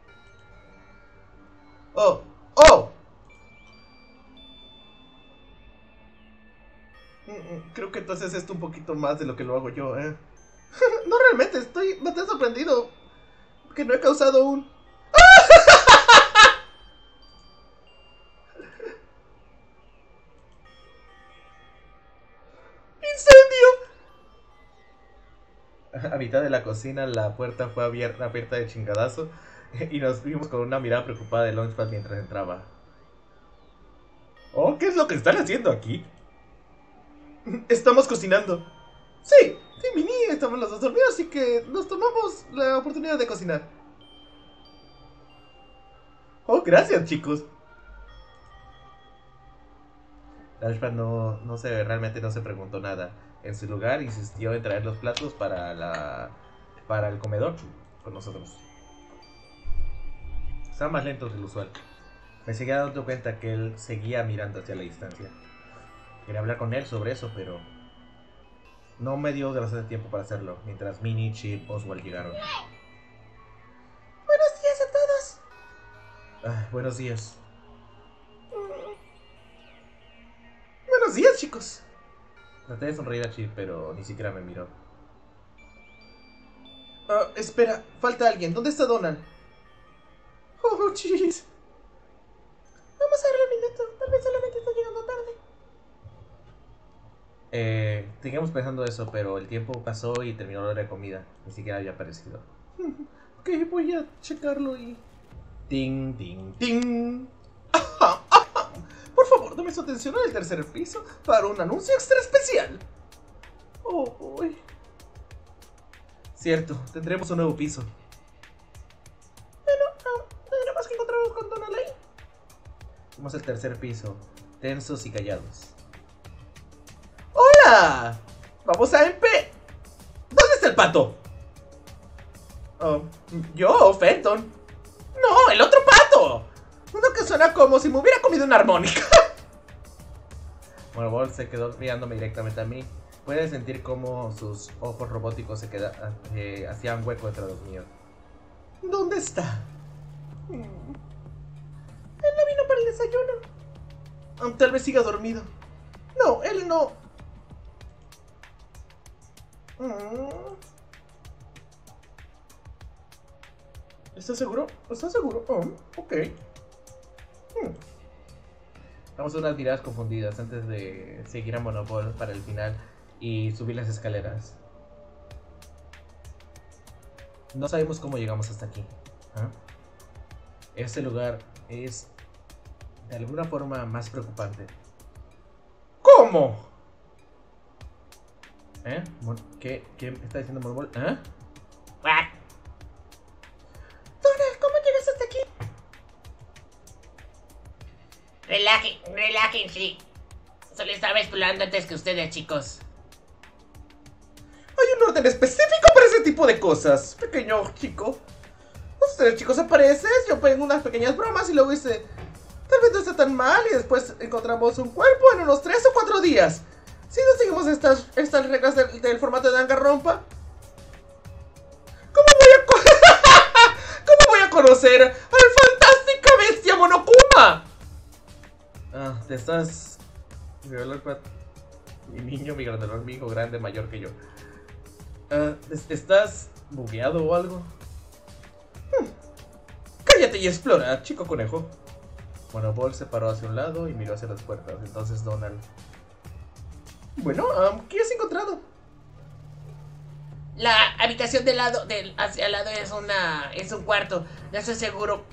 Oh, oh. Creo que entonces esto un poquito más de lo que lo hago yo, ¿eh? No, realmente, estoy bastante sorprendido que no he causado un... ¡Incendio! A mitad de la cocina la puerta fue abierta, abierta de chingadazo y nos vimos con una mirada preocupada de Launchpad mientras entraba. Oh, ¿qué es lo que están haciendo aquí? Estamos cocinando. Sí, sí, Minnie, estamos los dos dormidos, así que nos tomamos la oportunidad de cocinar. Oh, gracias, chicos. Launchpad no, no se, realmente no se preguntó nada. En su lugar insistió en traer los platos para la para el comedor con nosotros. Estaba más lento que lo usual. Me seguía dando cuenta que él seguía mirando hacia la distancia. Quería hablar con él sobre eso, pero no me dio bastante tiempo para hacerlo, mientras Minnie, Chip, Oswald llegaron. Buenos días a todos. Ah, buenos días. Buenos días, chicos. Traté de sonreír a Chip, pero ni siquiera me miró. Uh, espera, falta alguien. ¿Dónde está Donald? Oh, jeez. Vamos a darle un minuto. Tal vez solamente está llegando tarde. Eh, seguimos pensando eso, pero el tiempo pasó y terminó la hora de comida. Ni siquiera había aparecido. Ok, voy a checarlo y... Ting, ting, ting. Ajá, ajá. Por favor, dame su atención en el tercer piso para un anuncio extra especial. Oh, boy. Cierto, tendremos un nuevo piso. Bueno, no, tendremos que encontrarnos con Donald ahí. Vamos al tercer piso, tensos y callados. ¡Hola! Vamos a empe... ¿Dónde está el pato? Oh, yo, Fenton. No, el otro pato. Uno que suena como si me hubiera comido una armónica. Bueno, Ball se quedó mirándome directamente a mí. Puede sentir cómo sus ojos robóticos se quedaban, eh, hacían hueco entre los míos. ¿Dónde está? Él no vino para el desayuno. Um, tal vez siga dormido. No, él no. Mm. ¿Estás seguro? ¿Estás seguro? Oh, ok. Hmm. Damos unas miradas confundidas antes de seguir a Monopol para el final y subir las escaleras. No sabemos cómo llegamos hasta aquí. ¿Ah? Este lugar es de alguna forma más preocupante. ¿Cómo? ¿Eh? ¿Qué, qué está diciendo Monopol? ¿Eh? Donald, ¿cómo llegas hasta aquí? Relajen, relájense. Solo estaba explorando antes que ustedes, chicos. Hay un orden específico para ese tipo de cosas, pequeño chico. Ustedes, chicos, aparecen, yo pongo unas pequeñas bromas y luego dice, tal vez no está tan mal y después encontramos un cuerpo en unos tres o cuatro días. Si no seguimos estas, estas reglas del, del formato de Danganronpa, ¿cómo voy a ¿Cómo voy a conocer al fantástica bestia Monokuma? Ah, te estás... Mi niño, mi grandolor, mi hijo grande, mayor que yo. Uh, ¿Estás bugueado o algo? Hmm. Cállate y explora, chico conejo. Bueno, Ball se paró hacia un lado y miró hacia las puertas. Entonces Donald... Bueno, um, ¿qué has encontrado? La habitación del lado, del hacia el lado es una, es un cuarto. No estoy seguro.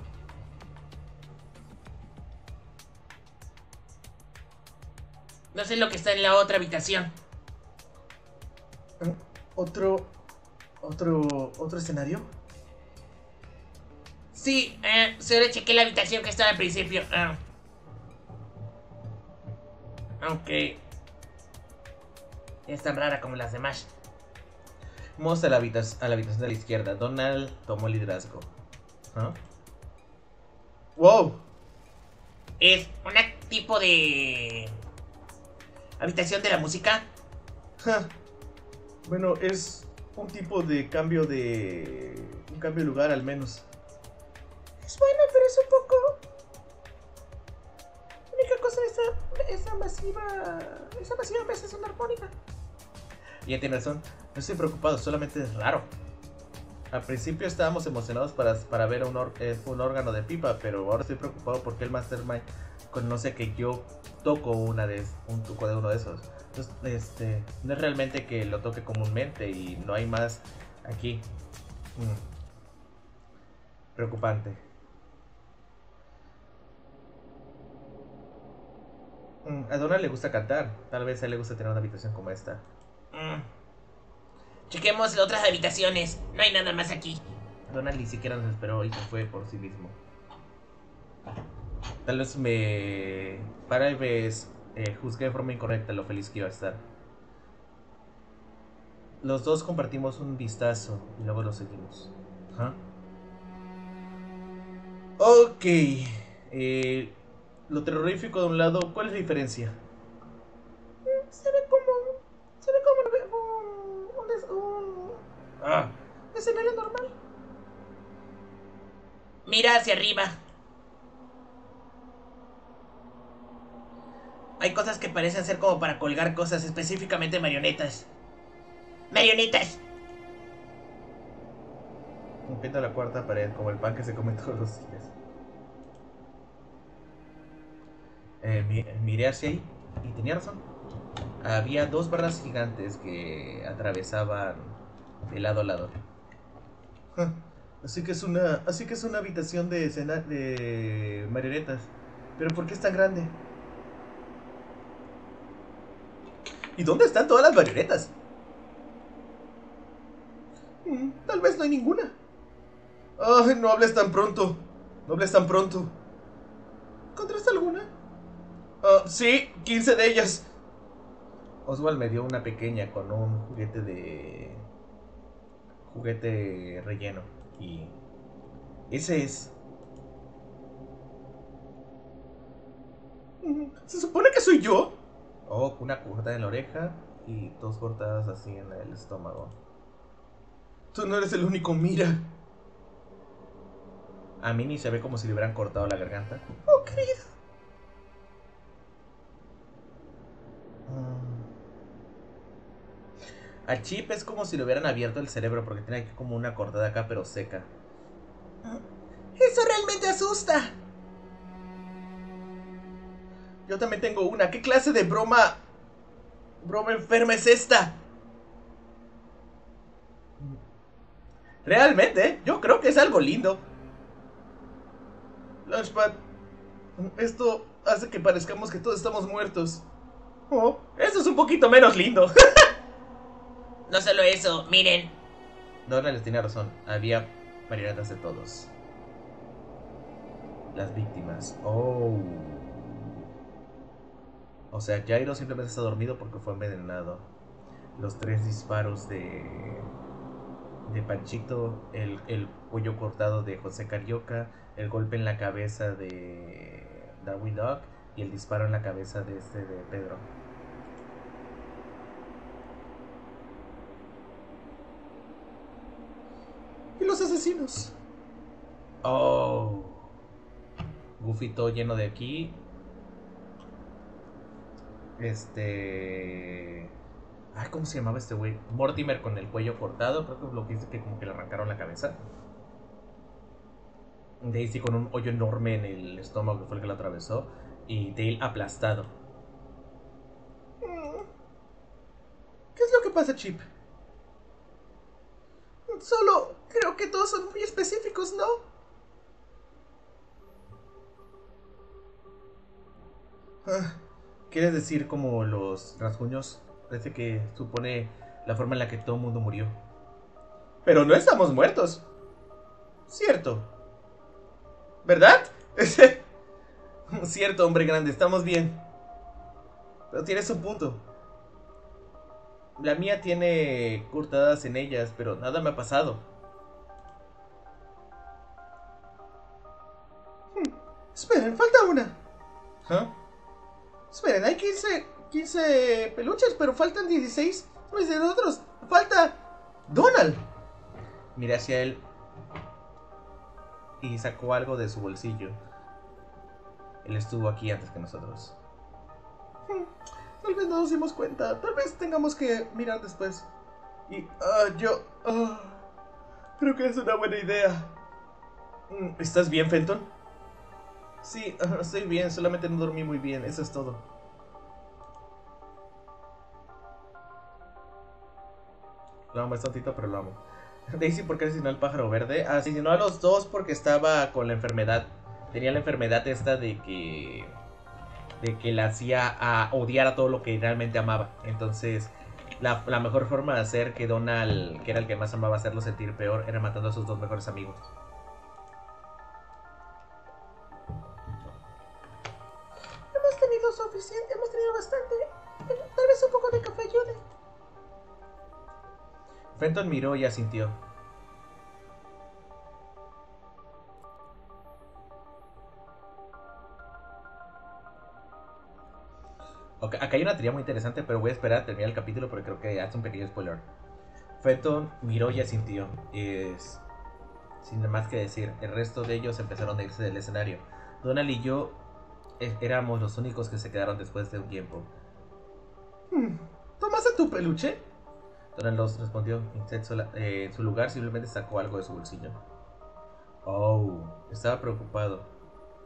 No sé lo que está en la otra habitación. ¿Otro... otro... otro escenario? Sí, eh, solo chequé la habitación que estaba al principio. Ah. Ok. Es tan rara como las demás. Vamos a la, habitación, a la habitación de la izquierda. Donald tomó el liderazgo. ¿Ah? ¡Wow! Es un tipo de... habitación de la música. Ja. Bueno, es un tipo de cambio de... un cambio de lugar al menos. Es bueno, pero es un poco... única cosa es esa, esa masiva... Esa masiva mesa es una armónica. Ya tiene razón. No estoy preocupado, solamente es raro. Al principio estábamos emocionados para, para ver un, or, eh, un órgano de pipa, pero ahora estoy preocupado porque el Mastermind conoce que yo toco una de, un truco de uno de esos. Entonces, este, no es realmente que lo toque comúnmente y no hay más aquí. Mm. Preocupante. Mm, a Donald le gusta cantar. Tal vez a él le gusta tener una habitación como esta. Mm. Chequemos las otras habitaciones. No hay nada más aquí. Donald ni siquiera nos esperó y se fue por sí mismo. Tal vez me... Para vez eh, juzgué de forma incorrecta lo feliz que iba a estar. Los dos compartimos un vistazo y luego lo seguimos. ¿Ah? Ok. Eh, lo terrorífico de un lado, ¿cuál es la diferencia? Se ve como... Se ve como un... Un... un Ah. escenario normal. Mira hacia arriba. Hay cosas que parecen ser como para colgar cosas, específicamente marionetas. ¡Marionetas! Pinta la cuarta pared, como el pan que se come todos los días. Eh, mi, miré hacia ahí y tenía razón. Había dos barras gigantes que atravesaban de lado a lado. Ah, así que es una, así que es una habitación de escena de marionetas. Pero ¿por qué es tan grande? ¿Y dónde están todas las marionetas? Mm, tal vez no hay ninguna. Ay, no hables tan pronto. No hables tan pronto. ¿Encontraste alguna? Uh, sí, quince de ellas. Oswald me dio una pequeña con un juguete de... Juguete relleno. Y... ese es... ¿Se supone que soy yo? Oh, una cortada en la oreja y dos cortadas así en el estómago. Tú no eres el único, mira. A mí ni se ve como si le hubieran cortado la garganta. Oh, querido. A Chip es como si le hubieran abierto el cerebro porque tiene aquí como una cortada acá pero seca. Eso realmente asusta. Yo también tengo una. ¿Qué clase de broma... broma enferma es esta? Realmente, yo creo que es algo lindo. Launchpad, esto hace que parezcamos que todos estamos muertos. Oh, eso es un poquito menos lindo. No solo eso, miren. Donald les tenía razón. Había marionetas de todos. Las víctimas. Oh. O sea, Jairo simplemente está dormido porque fue envenenado. Los tres disparos de... de Panchito, el, el cuello cortado de José Carioca, el golpe en la cabeza de Darwin Dog y el disparo en la cabeza de este de Pedro. ¿Y los asesinos? Oh. Goofy todo lleno de aquí. Este... Ay, ¿cómo se llamaba este güey? Mortimer con el cuello cortado. Creo que es lo que dice que como que le arrancaron la cabeza. Daisy con un hoyo enorme en el estómago que fue el que lo atravesó. Y Dale aplastado. ¿Qué es lo que pasa, Chip? Solo creo que todos son muy específicos, ¿no? Ah, ¿quieres decir como los rasguños? Parece que supone la forma en la que todo el mundo murió. Pero no estamos muertos. Cierto. ¿Verdad? Cierto, hombre grande, estamos bien. Pero tienes un punto. La mía tiene cortadas en ellas, pero nada me ha pasado. Hmm. Esperen, falta una. ¿Ah? Esperen, hay quince, quince peluches, pero faltan dieciséis pues de otros. Falta Donald. Miré hacia él y sacó algo de su bolsillo. Él estuvo aquí antes que nosotros. Hmm, tal vez no nos dimos cuenta. Tal vez tengamos que mirar después. Y uh, yo... Uh, creo que es una buena idea. ¿Estás bien, Fenton? Sí, uh, estoy bien. Solamente no dormí muy bien. Eso es todo. Lo amo, es tontito, pero lo amo. Daisy, ¿por qué asesinó al pájaro verde? Asesinó a los dos porque estaba con la enfermedad. Tenía la enfermedad esta de que... De que la hacía a odiar a todo lo que realmente amaba. Entonces, la, la mejor forma de hacer que Donald, que era el que más amaba, hacerlo sentir peor, era matando a sus dos mejores amigos. Hemos tenido suficiente, hemos tenido bastante. Pero tal vez un poco de café ayude. Fenton miró y asintió. Okay, acá hay una teoría muy interesante, pero voy a esperar a terminar el capítulo porque creo que hace un pequeño spoiler. Fenton miró y asintió. Es... Sin más que decir, el resto de ellos empezaron a irse del escenario. Donald y yo eh, éramos los únicos que se quedaron después de un tiempo. Hmm, ¿tomaste tu peluche? Donald los respondió. Eh, en su lugar simplemente sacó algo de su bolsillo. Oh, estaba preocupado.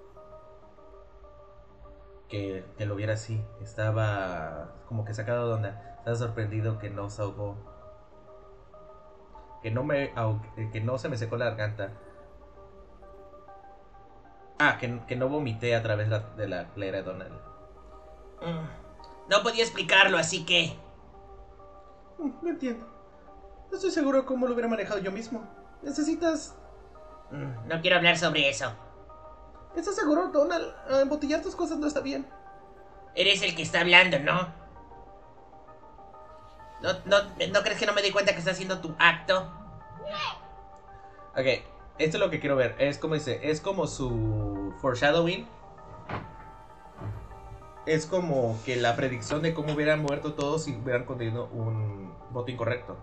Que, que lo viera así. Estaba como que sacado de onda. Estaba sorprendido que no se ahogó. Que no me que no se me secó la garganta. Ah, que, que no vomité a través de la, de la playera de Donald. Mm, no podía explicarlo, así que... Mm, no entiendo. No estoy seguro cómo lo hubiera manejado yo mismo. Necesitas... Mm, no quiero hablar sobre eso. ¿Estás seguro, Donald? Embotellar tus cosas no está bien. Eres el que está hablando, ¿no? ¿No, no, ¿no crees que no me di cuenta que está haciendo tu acto? Ok, esto es lo que quiero ver. Es como dice, es como su foreshadowing. Es como que la predicción de cómo hubieran muerto todos si hubieran contenido un voto incorrecto.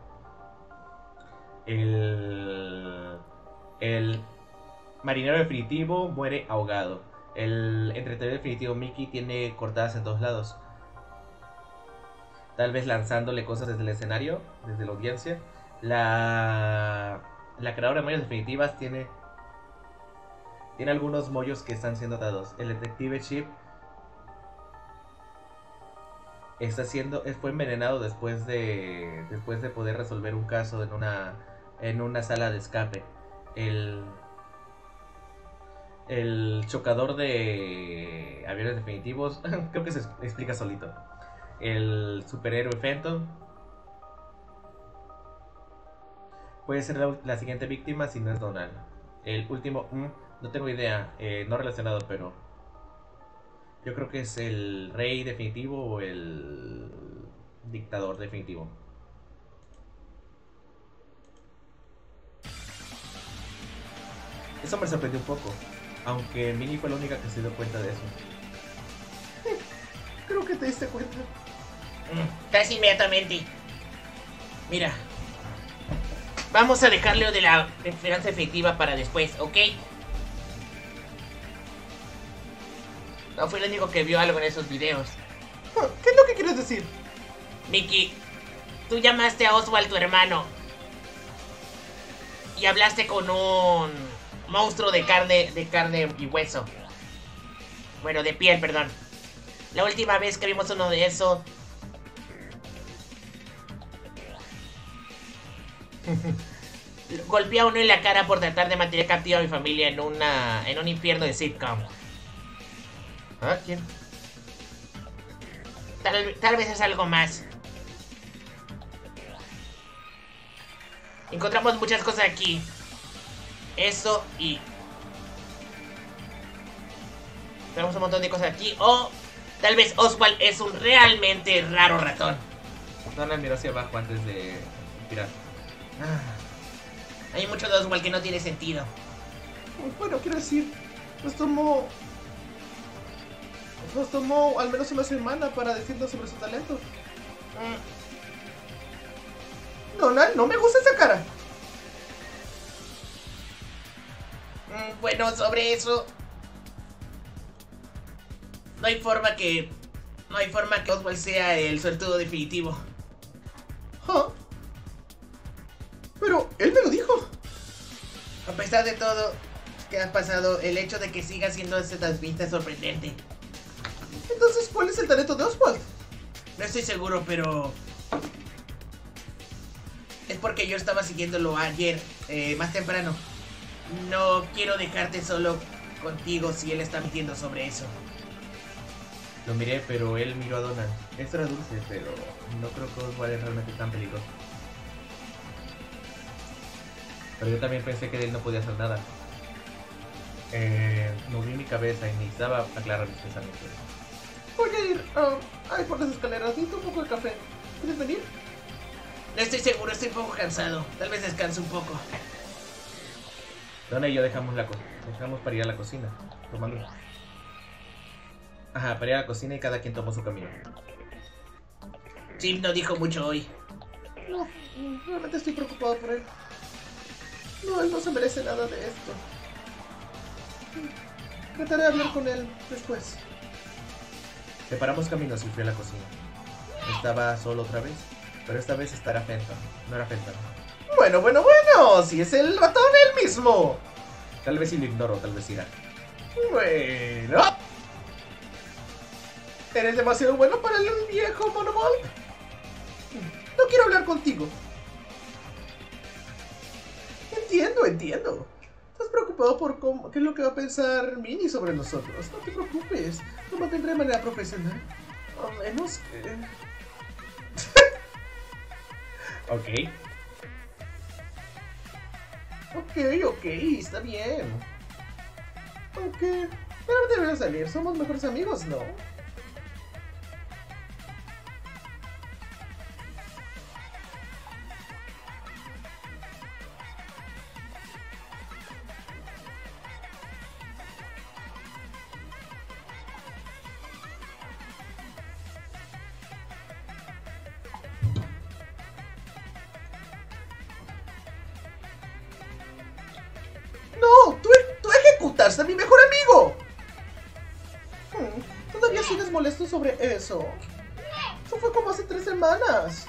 El... El... marinero definitivo muere ahogado. El entretenedor definitivo Mickey tiene cortadas en todos lados. Tal vez lanzándole cosas desde el escenario, desde la audiencia. La, la creadora de mollos definitivas tiene Tiene algunos mollos que están siendo dados. El detective Chip está siendo fue envenenado después de después de poder resolver un caso en una en una sala de escape. El El chocador de aviones definitivos, creo que se explica solito. El superhéroe Fenton puede ser la, la siguiente víctima si no es Donald. El último, mm, no tengo idea, eh, no relacionado, pero yo creo que es el rey definitivo o el dictador definitivo. Eso me sorprendió un poco. Aunque Minnie fue la única que se dio cuenta de eso. Creo que te diste cuenta. Mm, casi inmediatamente. Mira. Vamos a dejarle lo de la esperanza efectiva para después, ¿ok? No fui el único que vio algo en esos videos. ¿Qué es lo que quieres decir? Mickey, tú llamaste a Oswald, tu hermano, y hablaste con un monstruo de carne, de carne y hueso. Bueno, de piel, perdón. La última vez que vimos uno de esos... golpeé a uno en la cara por tratar de mantener captiva a mi familia en una en un infierno de sitcom. ¿Ah? ¿Quién? Tal, tal vez es algo más. Encontramos muchas cosas aquí. Eso y... tenemos un montón de cosas aquí. O tal vez Oswald es un realmente raro ratón. Donald miró hacia abajo antes de tirar. Ah. Hay mucho de Oswald que no tiene sentido. Bueno, quiero decir, nos tomó... Nos tomó al menos una semana para decirnos sobre su talento. Mm. Donald, no me gusta esa cara. Mm, bueno, sobre eso... hay forma que... No hay forma que Oswald sea el suertudo definitivo. ¿Ah? Pero él me lo dijo. A pesar de todo que ha pasado, el hecho de que siga haciendo estas vistas es sorprendente. Entonces, ¿cuál es el talento de Oswald? No estoy seguro, pero... Es porque yo estaba siguiéndolo ayer, eh, más temprano. No quiero dejarte solo contigo si él está mintiendo sobre eso. Lo miré, pero él miró a Donald. Esto era dulce, pero no creo que Oswald es realmente tan peligroso. Pero yo también pensé que de él no podía hacer nada. Eh, moví mi cabeza y necesitaba aclarar mis pensamientos. Voy a ir uh, ahí por las escaleras. Necesito un poco de café. ¿Quieres venir? No estoy seguro, estoy un poco cansado. Tal vez descanse un poco. Donna y yo dejamos la co dejamos para ir a la cocina. Tomando. Ajá, para ir a la cocina y cada quien tomó su camino. Jim no dijo mucho hoy. No, realmente estoy preocupado por él. No, él no se merece nada de esto. Trataré de hablar con él después. Separamos caminos y fui a la cocina. Estaba solo otra vez, pero esta vez estará Fenton. No era Fenton. Bueno, bueno, bueno, si es el ratón él mismo. Tal vez si lo ignoro, tal vez irá. Bueno. ¿Eres demasiado bueno para el viejo Monoball? No quiero hablar contigo. Entiendo, entiendo. Estás preocupado por cómo, qué es lo que va a pensar Minnie sobre nosotros. No te preocupes, lo mantendré de manera profesional. A menos que... Ok. Ok, ok, está bien. Aunque... Pero debemos salir, somos mejores amigos, ¿no? ¡A mi mejor amigo! Hmm, ¿Todavía sigues molesto sobre eso? Eso fue como hace tres semanas.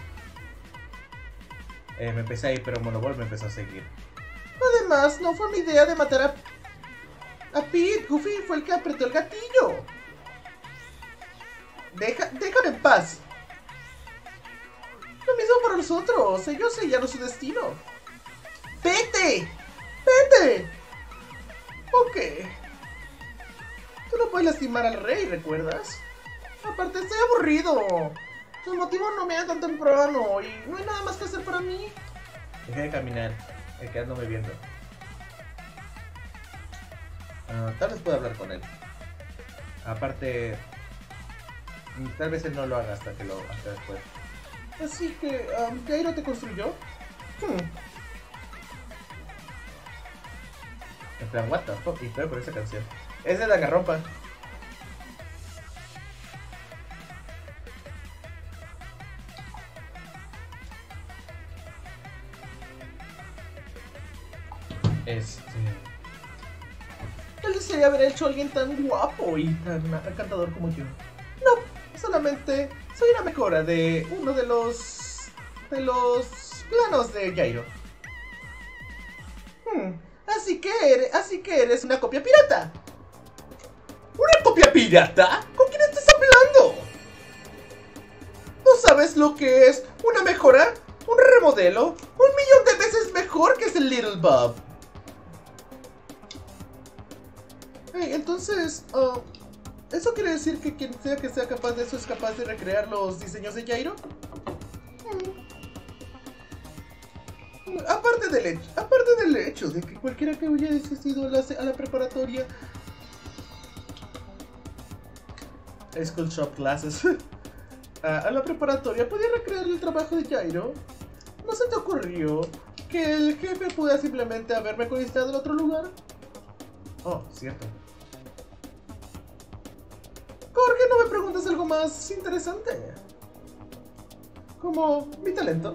Eh, me empecé a ir, pero Monoball me empezó a seguir. Además, no fue mi idea de matar a... A Pete. Goofy fue el que apretó el gatillo. Deja, déjame en paz. Lo mismo para nosotros. Ellos sellaron su destino. ¡Vete! ¡Vete! Ok. Tú no puedes lastimar al rey, ¿recuerdas? Aparte, estoy aburrido. Tus motivos no me dan tan temprano y no hay nada más que hacer para mí. Dejé de caminar, me quedándome viendo. Uh, tal vez pueda hablar con él. Aparte, tal vez él no lo haga hasta que lo hasta después. Así que, um, ¿Jairo te construyó? Hmm. En plan, what the fuck, y fue por esa canción. Es de Danganronpa. Este... Él desearía haber hecho a alguien tan guapo y tan encantador como yo. No, solamente soy una mejora de uno de los... de los planos de Jairo. Hmm. Así que eres, así que eres una copia pirata. ¿Una copia pirata? ¿Con quién estás hablando? ¿No sabes lo que es una mejora? ¿Un remodelo? Un millón de veces mejor que es el Little Bob. Hey, entonces, uh, ¿eso quiere decir que quien sea que sea capaz de eso es capaz de recrear los diseños de Jairo? Hmm. Aparte del, hecho, aparte del hecho de que cualquiera que hubiera asistido a la, a la preparatoria... School Shop Classes. a, a la preparatoria podía recrear el trabajo de Jairo. ¿No se te ocurrió que el jefe pudiera simplemente haberme conquistado en otro lugar? Oh, cierto. ¿Por qué no me preguntas algo más interesante? Como mi talento.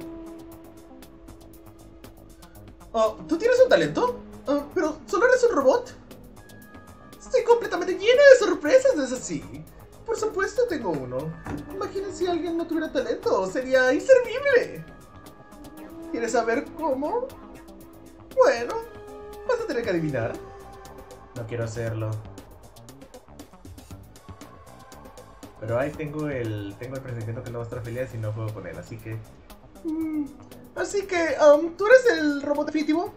Oh, ¿tú tienes un talento? Oh, pero solo eres un robot. Estoy completamente llena de sorpresas, ¿no es así? Por supuesto tengo uno. Imaginen si alguien no tuviera talento. Sería inservible. ¿Quieres saber cómo? Bueno, vas a tener que adivinar. No quiero hacerlo. Pero ahí tengo el tengo el presentimiento que no va a estar feliz si no juego con él, así que... Mm, así que, um, ¿tú eres el robot definitivo?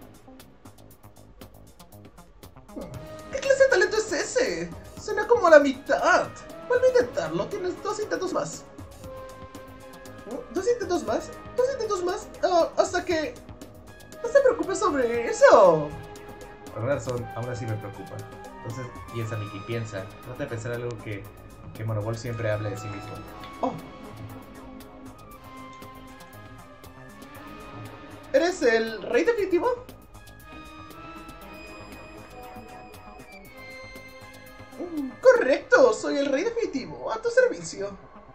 ¿Qué clase de talento es ese? Suena como la mitad. Vuelve a intentarlo, tienes dos intentos más. ¿Dos intentos más? ¿Dos intentos más? Uh, hasta que... No se preocupe sobre eso. Por razón, aún así me preocupa. Entonces piensa, Mickey, piensa. Trata de pensar algo que, que Monoball siempre habla de sí mismo. Oh. ¿Eres el rey definitivo? Mm, correcto, soy el rey definitivo, a tu servicio.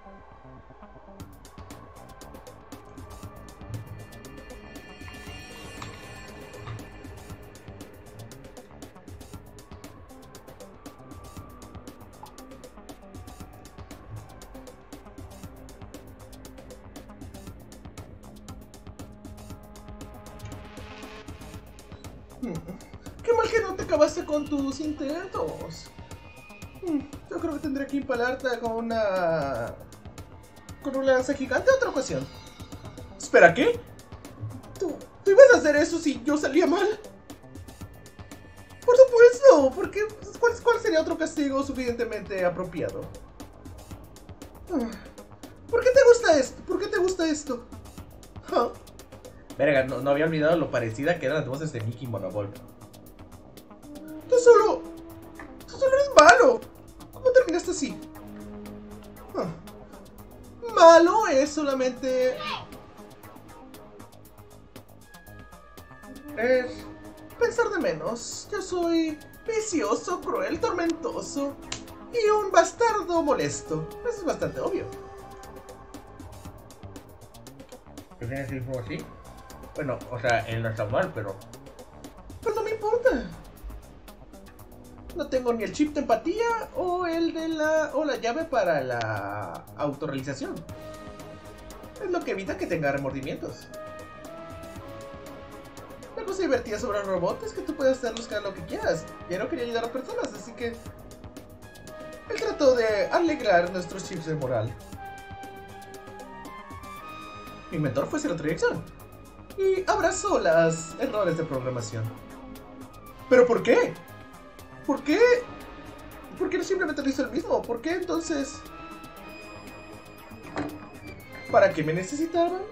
Qué mal que no te acabaste con tus intentos. Yo creo que tendré que impalarte con una... con una lanza gigante otra ocasión. Espera, ¿qué? ¿Tú, ¿Tú ibas a hacer eso si yo salía mal? Por supuesto, porque ¿cuál, cuál sería otro castigo suficientemente apropiado? ¿Por qué te gusta esto? ¿Por qué te gusta esto? ¿Huh? Verga, no, no había olvidado lo parecida que eran las voces de Mickey y Monoball. Tú solo... Tú solo eres malo. ¿Cómo terminaste así? Huh. Malo es solamente... Es... pensar de menos. Yo soy vicioso, cruel, tormentoso y un bastardo molesto. Eso es bastante obvio. ¿Qué tienes el mismo así? Bueno, o sea, él no está mal, pero... Pues no me importa. No tengo ni el chip de empatía o el de la... o la llave para la autorrealización. Es lo que evita que tenga remordimientos. La cosa divertida sobre los robots es que tú puedes hacerlos cada lo que quieras. Ya no quería ayudar a personas, así que... Él trató de alegrar nuestros chips de moral. Mi mentor fue cero dirección y abrazó los errores de programación. ¿Pero por qué? ¿Por qué? ¿Por qué no simplemente lo hizo el mismo? ¿Por qué entonces? ¿Para qué me necesitaban?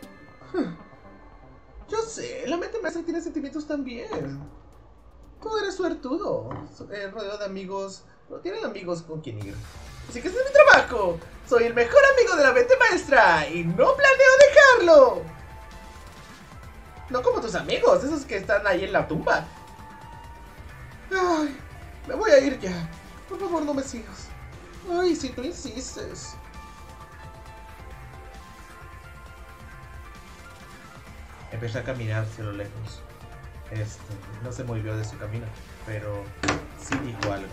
Yo sé, la mente maestra tiene sentimientos también. Tú eres suertudo, eh, rodeado de amigos, no tienen amigos con quien ir. Así que ese es mi trabajo. Soy el mejor amigo de la mente maestra y no planeo dejarlo. No como tus amigos, esos que están ahí en la tumba. Ay, me voy a ir ya. Por favor, no me sigas. Ay, si tú insistes. Empezó a caminar hacia lo lejos. Este, no se movió de su camino, pero sí dijo algo.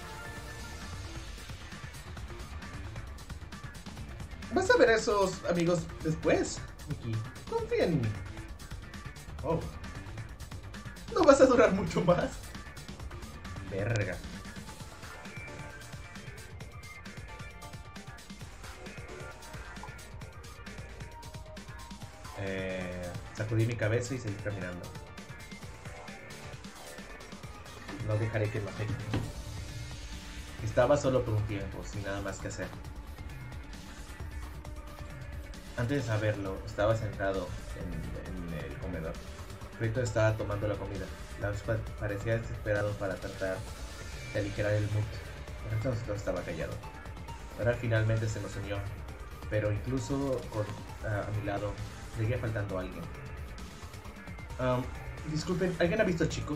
Vas a ver a esos amigos después, Mickey. Confía en mí. Oh. No vas a durar mucho más. Verga. Eh, sacudí mi cabeza y seguí caminando. No dejaré que me afecte. Estaba solo por un tiempo, sin nada más que hacer. Antes de saberlo, estaba sentado en, en el comedor. Rito estaba tomando la comida. Lance parecía desesperado para tratar de aligerar el mood. Entonces todo estaba callado. Ahora finalmente se nos unió, pero incluso con, uh, a mi lado seguía faltando alguien. Um, disculpen, ¿alguien ha visto al chico?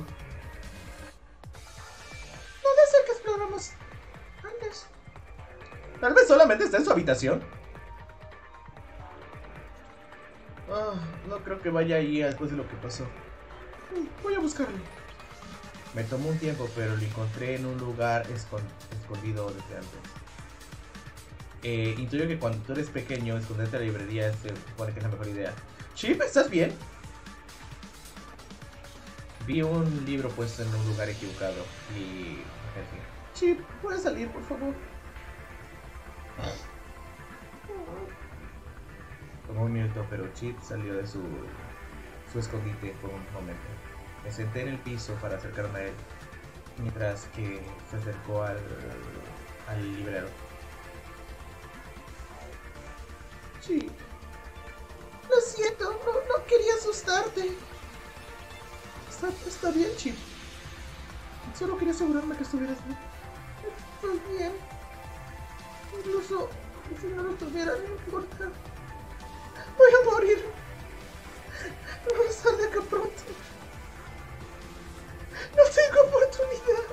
¿Dónde es el que exploramos antes? Tal vez solamente está en su habitación. Ah, no creo que vaya ahí después de lo que pasó. Voy a buscarlo. Me tomó un tiempo, pero lo encontré en un lugar escon escondido desde antes. Eh, intuyo que cuando tú eres pequeño, esconderte a la librería se supone que es la mejor idea. Chip, ¿estás bien? Vi un libro puesto en un lugar equivocado y... Chip, ¿puedes salir, por favor? Tomó un minuto, pero Chip salió de su, su escondite por un momento. Me senté en el piso para acercarme a él, mientras que se acercó al, al librero. Chip, lo siento, no, no quería asustarte. Está, está bien, Chip. Solo quería asegurarme que estuvieras bien. Estás bien. Incluso si no lo estuviera, no importa. Voy a morir. Voy a salir de acá pronto. No tengo oportunidad.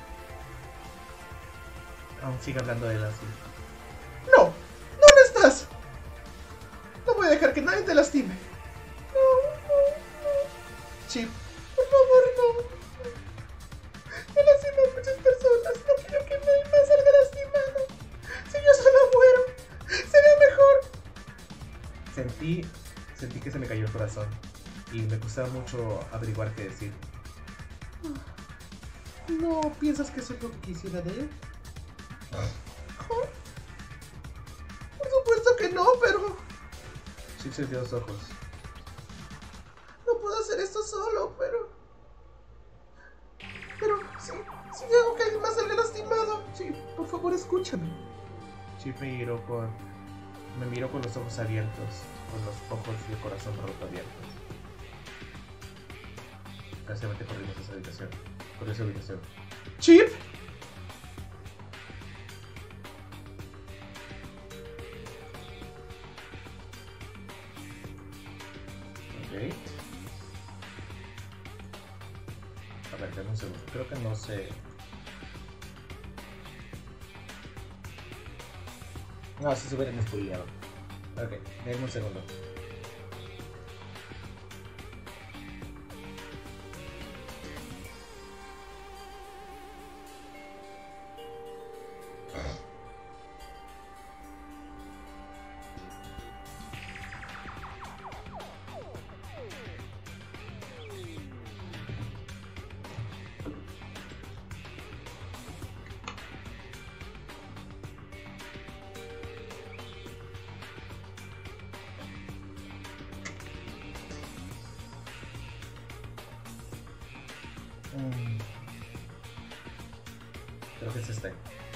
Aún sigue hablando de él así. No, no lo estás. No voy a dejar que nadie te lastime. No, no, no. Chip, por favor, no. He lastimado a muchas personas. No quiero que nadie más salga lastimado. Si yo solo muero, sería mejor. Sentí, sentí que se me cayó el corazón y me costaba mucho averiguar qué decir. ¿No piensas que eso es lo que quisiera de él? ¿Oh? Por supuesto que no, pero... Chip se dio los ojos. No puedo hacer esto solo, pero... Pero sí, si hago que alguien más salga lastimado. Sí, por favor, escúchame. Chip me miró con... Me miró con los ojos abiertos, con los ojos y el corazón roto abiertos. Casualmente corrimos a esa habitación. Corrí a esa habitación. ¡Chip! Ok. A ver, dame un segundo. Creo que no sé... No, si se hubieran spoileado. Ok, denme un segundo. Mm. Creo que es este.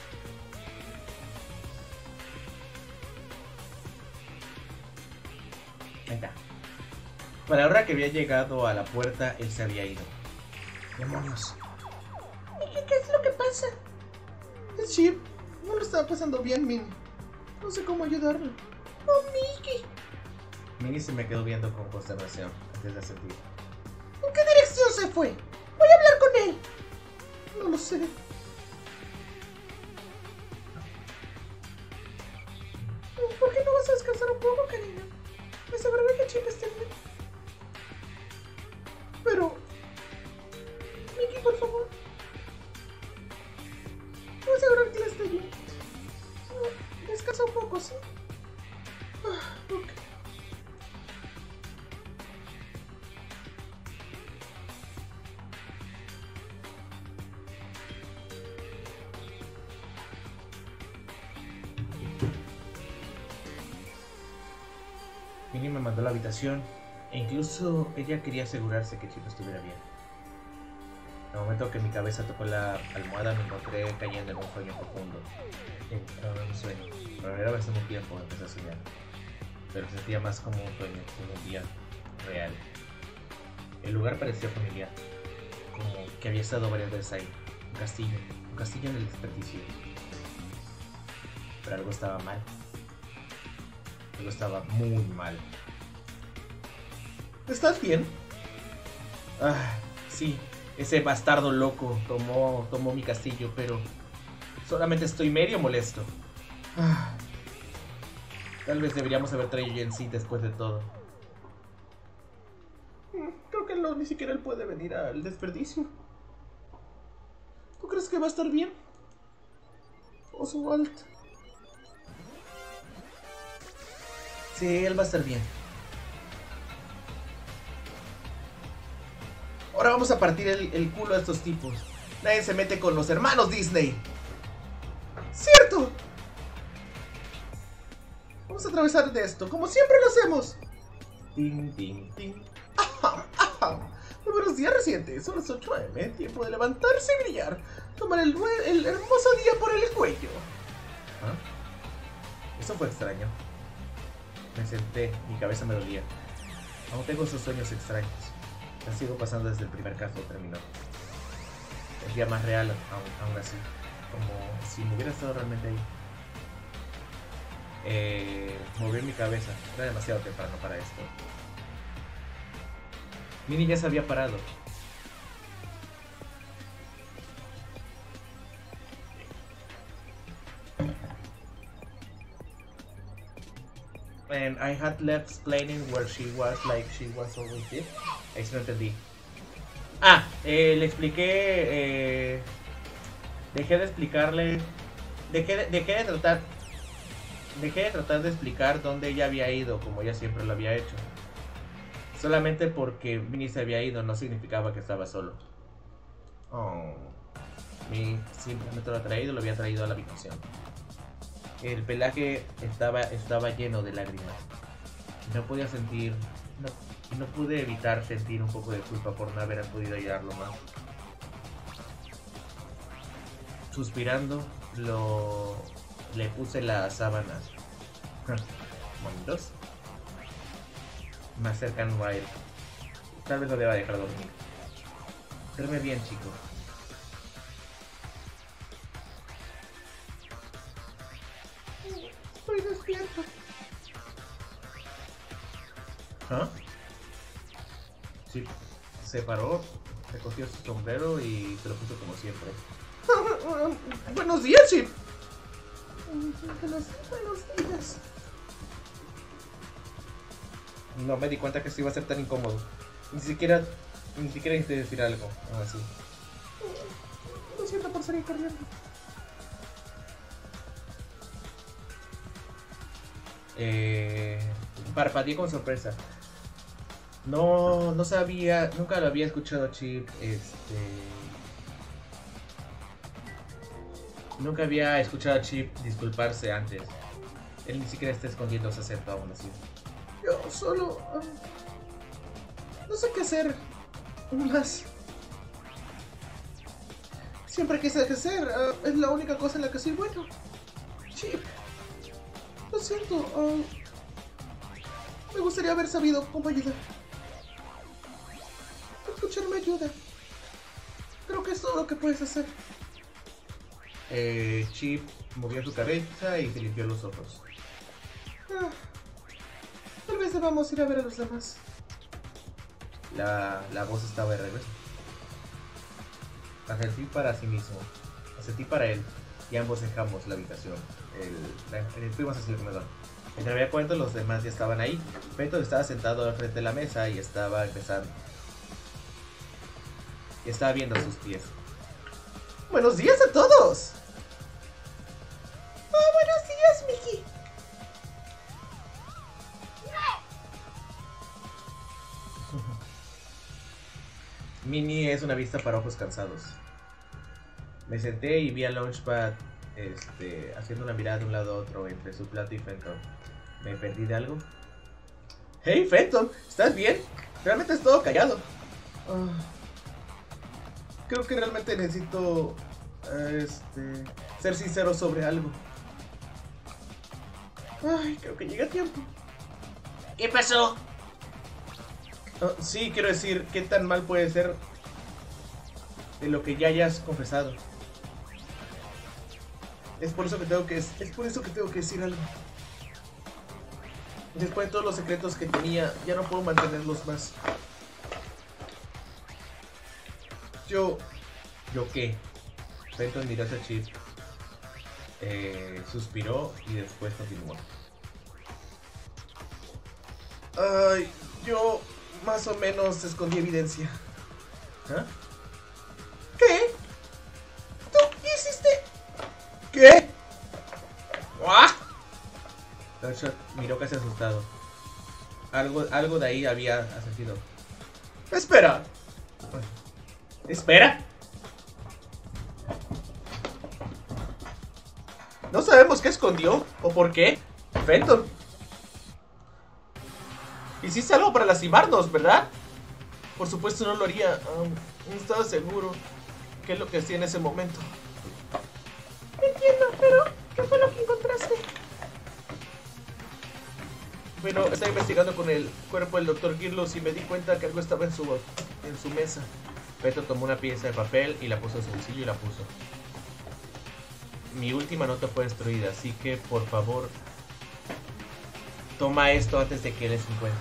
Ahí está. Para la hora que había llegado a la puerta, él se había ido. ¡Demonios! ¿Qué, ¿Qué es lo que pasa? Es Chip. No lo estaba pasando bien, Minnie. No sé cómo ayudarlo. ¡Oh, Mickey! Minnie se me quedó viendo con consternación antes de sentir. ¿En qué dirección se fue? Voy a hablar con él. No lo sé. ¿Por qué no vas a descansar un poco, cariño? Me aseguraré que Chip esté bien. Pero... Mickey, por favor. Voy a asegurar que él esté bien. No, descansa un poco, ¿sí? Ah, ok. Minnie me mandó a la habitación e incluso ella quería asegurarse que Chip estuviera bien. En el momento que mi cabeza tocó la almohada me encontré cayendo en un sueño profundo. Era un sueño. Por primera vez en un tiempo empecé a soñar. Pero sentía más como un sueño que un día real. El lugar parecía familiar. Como que había estado varias veces ahí. Un castillo. Un castillo en el desperdicio. Pero algo estaba mal. Algo estaba muy mal. ¿Estás bien? Ah, sí. Ese bastardo loco tomó, tomó mi castillo, pero solamente estoy medio molesto. Ah, tal vez deberíamos haber traído a Jensi después de todo. Creo que no, ni siquiera él puede venir al desperdicio. ¿Tú crees que va a estar bien? Oswald. Sí, él va a estar bien. Ahora vamos a partir el, el culo a estos tipos. Nadie se mete con los hermanos Disney. ¡Cierto! Vamos a atravesar de esto, como siempre lo hacemos. Ting, ting, ting. Ajá, ajá. Muy buenos días, recientes. Son las ocho a eme. Tiempo de levantarse y brillar. Tomar el, el hermoso día por el cuello. ¿Ah? Eso fue extraño. Me senté, mi cabeza me dolía. Aún tengo esos sueños extraños. Me sigo pasando desde el primer caso terminó. El día más real, aún, aún así. Como si me hubiera estado realmente ahí. Eh, moví mi cabeza. Era demasiado temprano para esto. Minnie ya se había parado. And I had left explaining where she was like she was always did. Ahí sí no entendí. Ah, eh, le expliqué. Eh, dejé de explicarle. Dejé de, dejé de tratar. Dejé de tratar de explicar dónde ella había ido, como ella siempre lo había hecho. Solamente porque Minnie se había ido no significaba que estaba solo. Oh. Minnie simplemente lo ha traído, lo había traído a la habitación. El pelaje estaba, estaba lleno de lágrimas. No podía sentir... No, no pude evitar sentir un poco de culpa por no haber podido ayudarlo más. Suspirando, lo... le puse las sábanas. Bonitos. Más cercano a él. Tal vez lo deba dejar dormir. Duerme bien, chico. Estoy despierto. ¿Ah? Sí, se paró, recogió su sombrero y se lo puso como siempre. Buenos días, Chip. Buenos, buenos días. No me di cuenta que esto iba a ser tan incómodo. Ni siquiera, ni siquiera necesité decir algo, algo así. Lo siento por salir corriendo. Eh, parpadeé con sorpresa. No, no sabía, nunca lo había escuchado a Chip, este... Nunca había escuchado a Chip disculparse antes. Él ni siquiera está escondiendo su acento aún así. Yo solo... Uh, no sé qué hacer más. Siempre quise qué hacer. Uh, es la única cosa en la que soy bueno. Chip. Lo siento. Uh, me gustaría haber sabido cómo ayudar. Escucharme ayuda. Creo que es todo lo que puedes hacer. Eh, Chip movió su cabeza y se limpió los ojos. Ah, tal vez debamos ir a ver a los demás. La, la voz estaba de regreso. Asentí para sí mismo. Asentí para él. Y ambos dejamos la habitación. El, la, el, fuimos hacia el comedor. Mientras había cuento, los demás ya estaban ahí. Peto estaba sentado al frente de la mesa y estaba empezando. Y estaba viendo sus pies. ¡Buenos días a todos! ¡Oh, buenos días, Mickey! Minnie es una vista para ojos cansados. Me senté y vi a Launchpad este, haciendo una mirada de un lado a otro entre su plato y Fenton. ¿Me perdí de algo? ¡Hey, Fenton! ¿Estás bien? Realmente he estado callado. Uh, creo que realmente necesito este, ser sincero sobre algo. Ay, creo que llega a tiempo. ¿Qué pasó? Uh, sí, quiero decir, ¿qué tan mal puede ser de lo que ya hayas confesado? Es por eso que tengo que, es por eso que tengo que decir algo. Después de todos los secretos que tenía, ya no puedo mantenerlos más. Yo... ¿Yo qué? Fenton miró hacia Chip. Eh, suspiró y después continuó. Ay, yo más o menos escondí evidencia. ¿Ah? ¿Qué? ¿Tú hiciste? ¿Qué? ¿Ah? Deadshot miró casi asustado. Algo, algo de ahí había sentido. ¡Espera! ¿Espera? No sabemos qué escondió o por qué. Fenton. Hiciste algo para lastimarnos, ¿verdad? Por supuesto no lo haría. Um, no estaba seguro qué es lo que hacía en ese momento. Entiendo, pero ¿qué fue lo que encontraste? Bueno, estaba investigando con el cuerpo del doctor Girlos y me di cuenta que algo estaba en su, en su mesa. Fenton tomó una pieza de papel y la puso en su bolsillo y la puso. Mi última nota fue destruida, así que por favor toma esto antes de que les encuentre.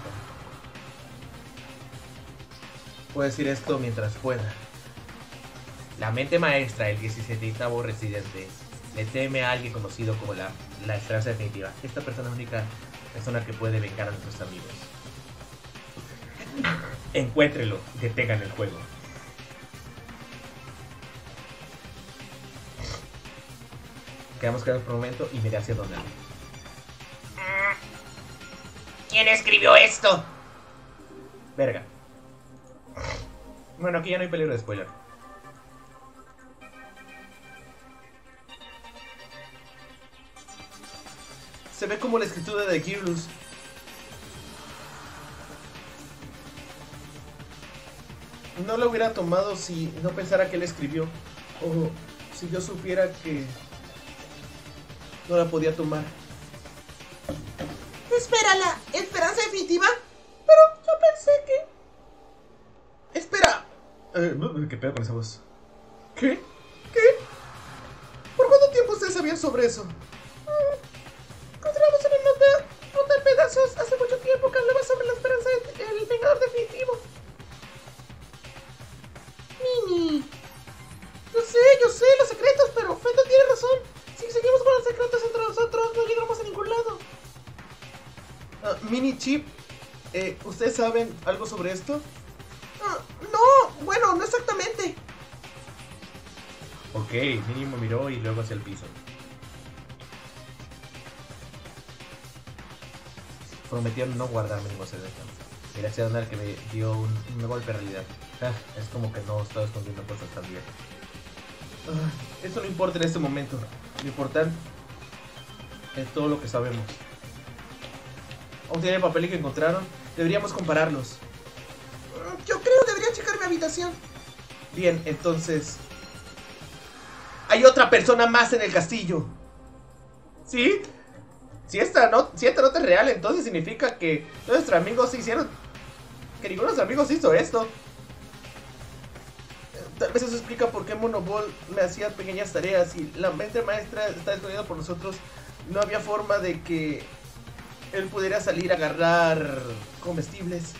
Puedo decir esto mientras pueda. La mente maestra, el diecisiete residente, le teme a alguien conocido como la, la esperanza definitiva. Esta persona es la única persona que puede vengar a nuestros amigos. Encuéntrelo y detengan el juego. Quedamos quedados por un momento y miré hacia Donald. ¿Quién escribió esto? Verga. Bueno, aquí ya no hay peligro de spoiler. Se ve como la escritura de Girlus. No lo hubiera tomado si no pensara que él escribió. O si yo supiera que no la podía tomar. Espera, ¿la esperanza definitiva? Pero yo pensé que... ¡Espera! Eh, ¿Qué pedo con esa voz? ¿Qué? ¿Qué? ¿Por cuánto tiempo ustedes sabían sobre eso? Encontramos una nota rota en pedazos hace mucho tiempo que hablaba sobre la esperanza del vengador definitivo. Mini. Yo sé, yo sé los secretos, pero Fenton tiene razón. Si seguimos con los secretos entre nosotros, no llegamos a ningún lado. Uh, Mini Chip, eh, ¿ustedes saben algo sobre esto? Uh, no, bueno, no exactamente. Ok, Mínimo miró y luego hacia el piso. Prometieron no guardarme ningún secreto. Mira hacia Donald que me dio un, un golpe de realidad. Ah, es como que no estaba escondiendo cosas también. Ah, eso no importa en este momento. Lo importante es todo lo que sabemos. Aún tiene el papel que encontraron. Deberíamos compararlos. Yo creo que debería checar mi habitación. Bien, entonces... hay otra persona más en el castillo. ¿Sí? Si esta, no, si esta nota es real, entonces significa que nuestros amigos se hicieron... que ninguno de nuestros amigos hizo esto. Tal vez eso explica por qué Monoball me hacía pequeñas tareas y la mente maestra está escondida por nosotros. No había forma de que él pudiera salir a agarrar comestibles.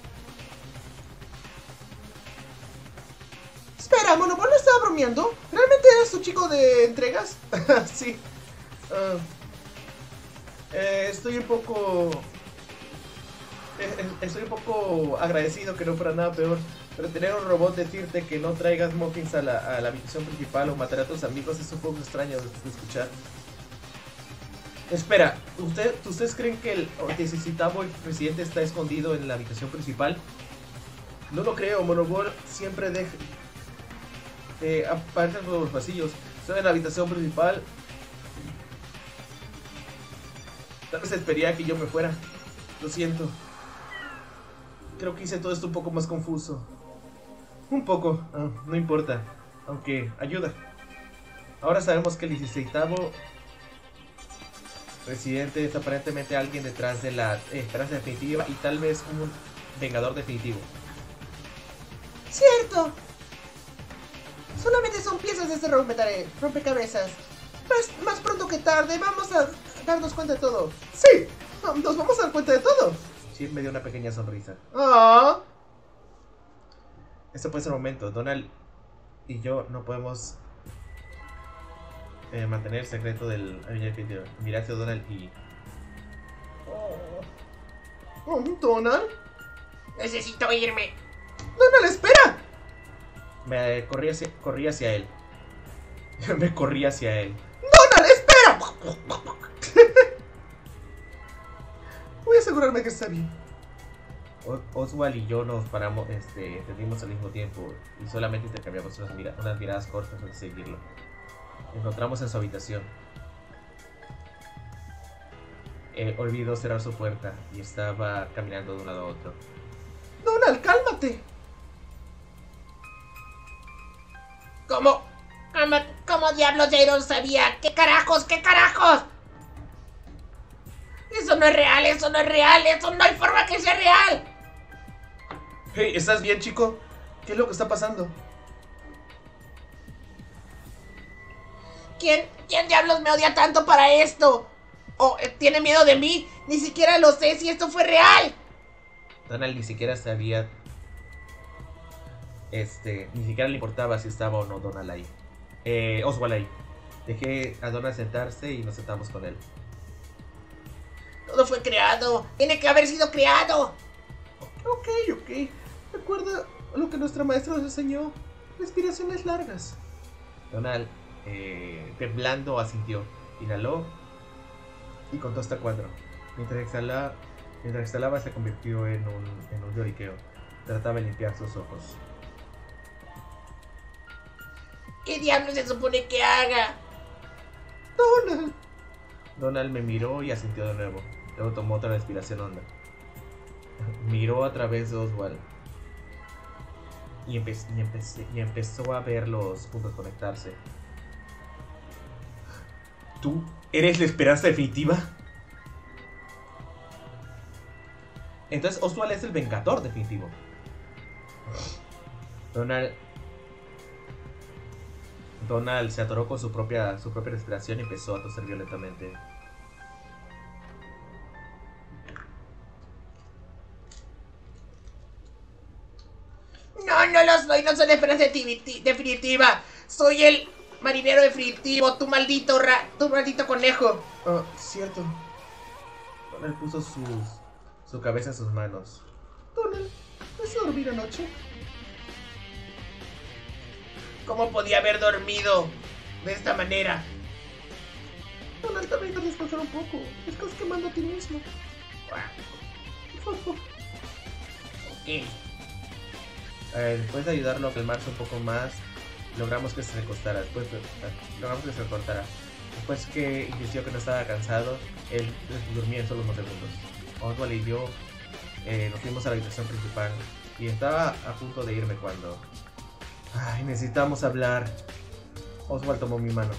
Espera, Monoball no estaba bromeando. ¿Realmente eres tu chico de entregas? Sí. Uh, eh, estoy un poco... Eh, estoy un poco agradecido que no fuera nada peor. Pero tener un robot decirte que no traigas muffins a la, a la habitación principal o matar a tus amigos es un poco extraño de, de escuchar. Espera, ¿usted, ¿ustedes creen que el diecisiete presidente está escondido en la habitación principal? No lo creo, Monoball siempre deja... Eh, aparece por los pasillos. Estoy en la habitación principal. Tal vez esperaría que yo me fuera. Lo siento. Creo que hice todo esto un poco más confuso. Un poco, oh, no importa. Aunque ayuda. Ahora sabemos que el dieciséis presidente es aparentemente alguien detrás de la eh, esperanza definitiva y tal vez un vengador definitivo. Cierto. Solamente son piezas de este rompetare, rompecabezas. Más, más pronto que tarde vamos a darnos cuenta de todo. Sí, nos vamos a dar cuenta de todo. Chip me dio una pequeña sonrisa. ¡Ah! Este puede ser el momento. Donald y yo no podemos eh, mantener el secreto del video. Mira hacia Donald y... Oh. Oh, ¿Donald? Necesito irme. ¡Donald, espera! Me corrí hacia, corrí hacia él. Me corrí hacia él. ¡Donald, espera! asegurarme que está bien. Oswald y yo nos paramos, este, entendimos al mismo tiempo y solamente intercambiamos unas, mira unas miradas cortas antes de seguirlo. Nos encontramos en su habitación. Eh, olvidó cerrar su puerta y estaba caminando de un lado a otro. Donald, cálmate. ¿Cómo? ¿Cómo, cómo diablos Jaron sabía? ¿Qué carajos? ¿Qué carajos? Eso no es real, eso no es real, eso no hay forma que sea real. Hey, ¿estás bien, chico? ¿Qué es lo que está pasando? ¿Quién, quién diablos me odia tanto para esto? ¿O eh, tiene miedo de mí? Ni siquiera lo sé si esto fue real. Donald ni siquiera sabía, este, ni siquiera le importaba si estaba o no Donald ahí. Eh, Oswald ahí. Dejé a Donald sentarse y nos sentamos con él. Todo fue creado. Tiene que haber sido creado. Ok, ok. Recuerda lo que nuestra maestra nos enseñó. Respiraciones largas. Donald, eh, temblando, asintió. Inhaló y contó hasta cuatro. Mientras exhalaba, mientras exhalaba se convirtió en un, en un lloriqueo. Trataba de limpiar sus ojos. ¿Qué diablos se supone que haga? Donald. Donald me miró y asintió de nuevo. Luego tomó otra respiración honda. Miró a través de Oswald y, empe y, empecé y empezó a ver los puntos conectarse. ¿Tú eres la esperanza definitiva? Entonces Oswald es el vengador definitivo. Donald Donald se atoró con su propia, su propia respiración y empezó a toser violentamente. No, no lo soy, no soy la esperanza definitiva. Soy el marinero definitivo, tu maldito ra tu maldito conejo. Ah, cierto. Donald puso sus, su cabeza en sus manos. Donald, ¿vas a dormir anoche? ¿Cómo podía haber dormido de esta manera? Donald, también te descansar un poco. Estás quemando a ti mismo. Ok. Eh, después de ayudarlo a calmarse un poco más, logramos que se recostara. Después de, logramos que se recortara. Después que insistió que no estaba cansado, él durmió en solo unos segundos. Oswald y yo eh, nos fuimos a la habitación principal y estaba a punto de irme cuando... Ay, necesitamos hablar. Oswald tomó mi mano.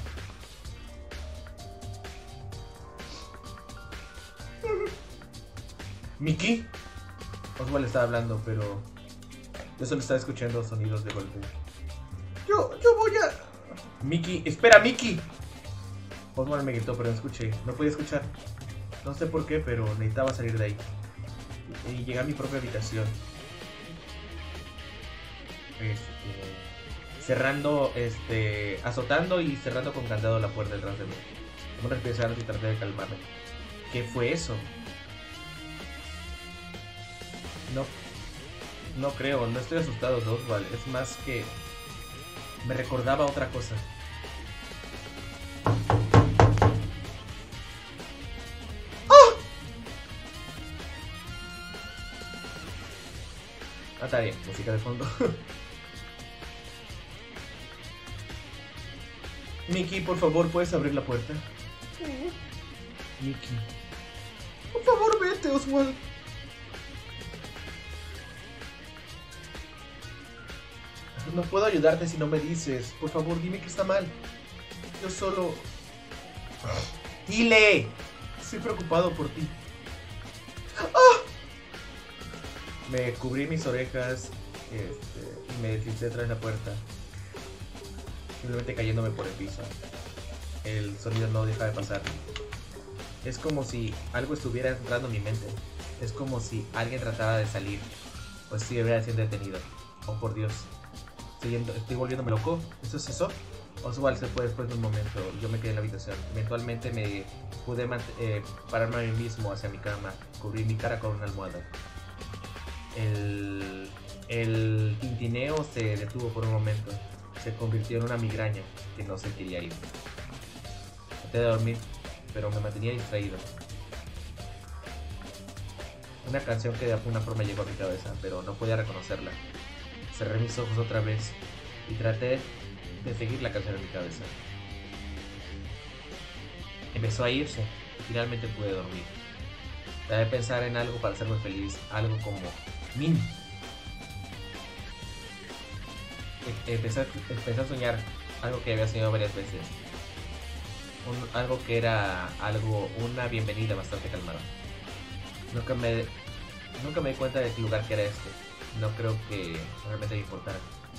¿Mickey? Oswald estaba hablando, pero yo solo estaba escuchando sonidos de golpe. Yo, yo voy a... Mickey, espera, Mickey. Oswald me gritó, pero no escuché. No podía escuchar. No sé por qué, pero necesitaba salir de ahí. Y llegué a mi propia habitación. Este, cerrando, este, azotando y cerrando con candado la puerta detrás de mí. Como una respiración y traté de calmarme. ¿Qué fue eso? No, no creo, no estoy asustado de Oswald. Es más que me recordaba otra cosa. ¡Oh! Ah, está bien, música de fondo. Mickey, por favor, ¿puedes abrir la puerta? Sí. Mickey. Por favor, vete, Oswald. No puedo ayudarte si no me dices. Por favor, dime que está mal. Yo solo... ¡Dile! Estoy preocupado por ti. ¡Oh! Me cubrí mis orejas este, y me deslizé detrás de la puerta. Simplemente cayéndome por el piso. El sonido no deja de pasar. Es como si algo estuviera entrando en mi mente. Es como si alguien tratara de salir. Pues si estuviera siendo detenido. Oh, por Dios. Estoy, yendo, estoy volviéndome loco. ¿Eso es eso? Oswald se fue después de un momento. Yo me quedé en la habitación. Eventualmente me pude eh, pararme a mí mismo hacia mi cama. Cubrí mi cara con una almohada. El, el tintineo se detuvo por un momento. Se convirtió en una migraña que no se quería ir. Traté de dormir, pero me mantenía distraído. Una canción que de alguna forma llegó a mi cabeza, pero no podía reconocerla. Cerré mis ojos otra vez y traté de seguir la canción en mi cabeza. Empezó a irse y finalmente pude dormir. Traté de pensar en algo para hacerme feliz, algo como Min. Empecé a, empecé a soñar algo que había soñado varias veces. Un, algo que era algo, una bienvenida bastante calmada. Nunca me, nunca me di cuenta del lugar que era este. No creo que realmente me importara.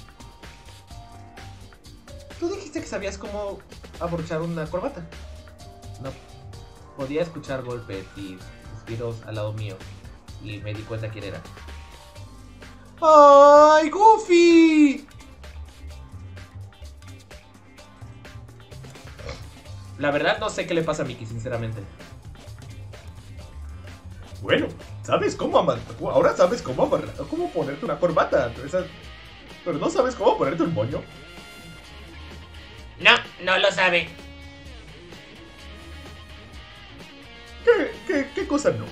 Tú dijiste que sabías cómo abrochar una corbata. No podía escuchar golpes y suspiros al lado mío y me di cuenta quién era. ¡Ay, Goofy! La verdad no sé qué le pasa a Mickey, sinceramente. Bueno, ¿sabes cómo amarrar? Ahora sabes cómo amarrar, cómo ponerte una corbata. Esa... Pero no sabes cómo ponerte un moño. No, no lo sabe. ¿Qué, qué, qué cosa no?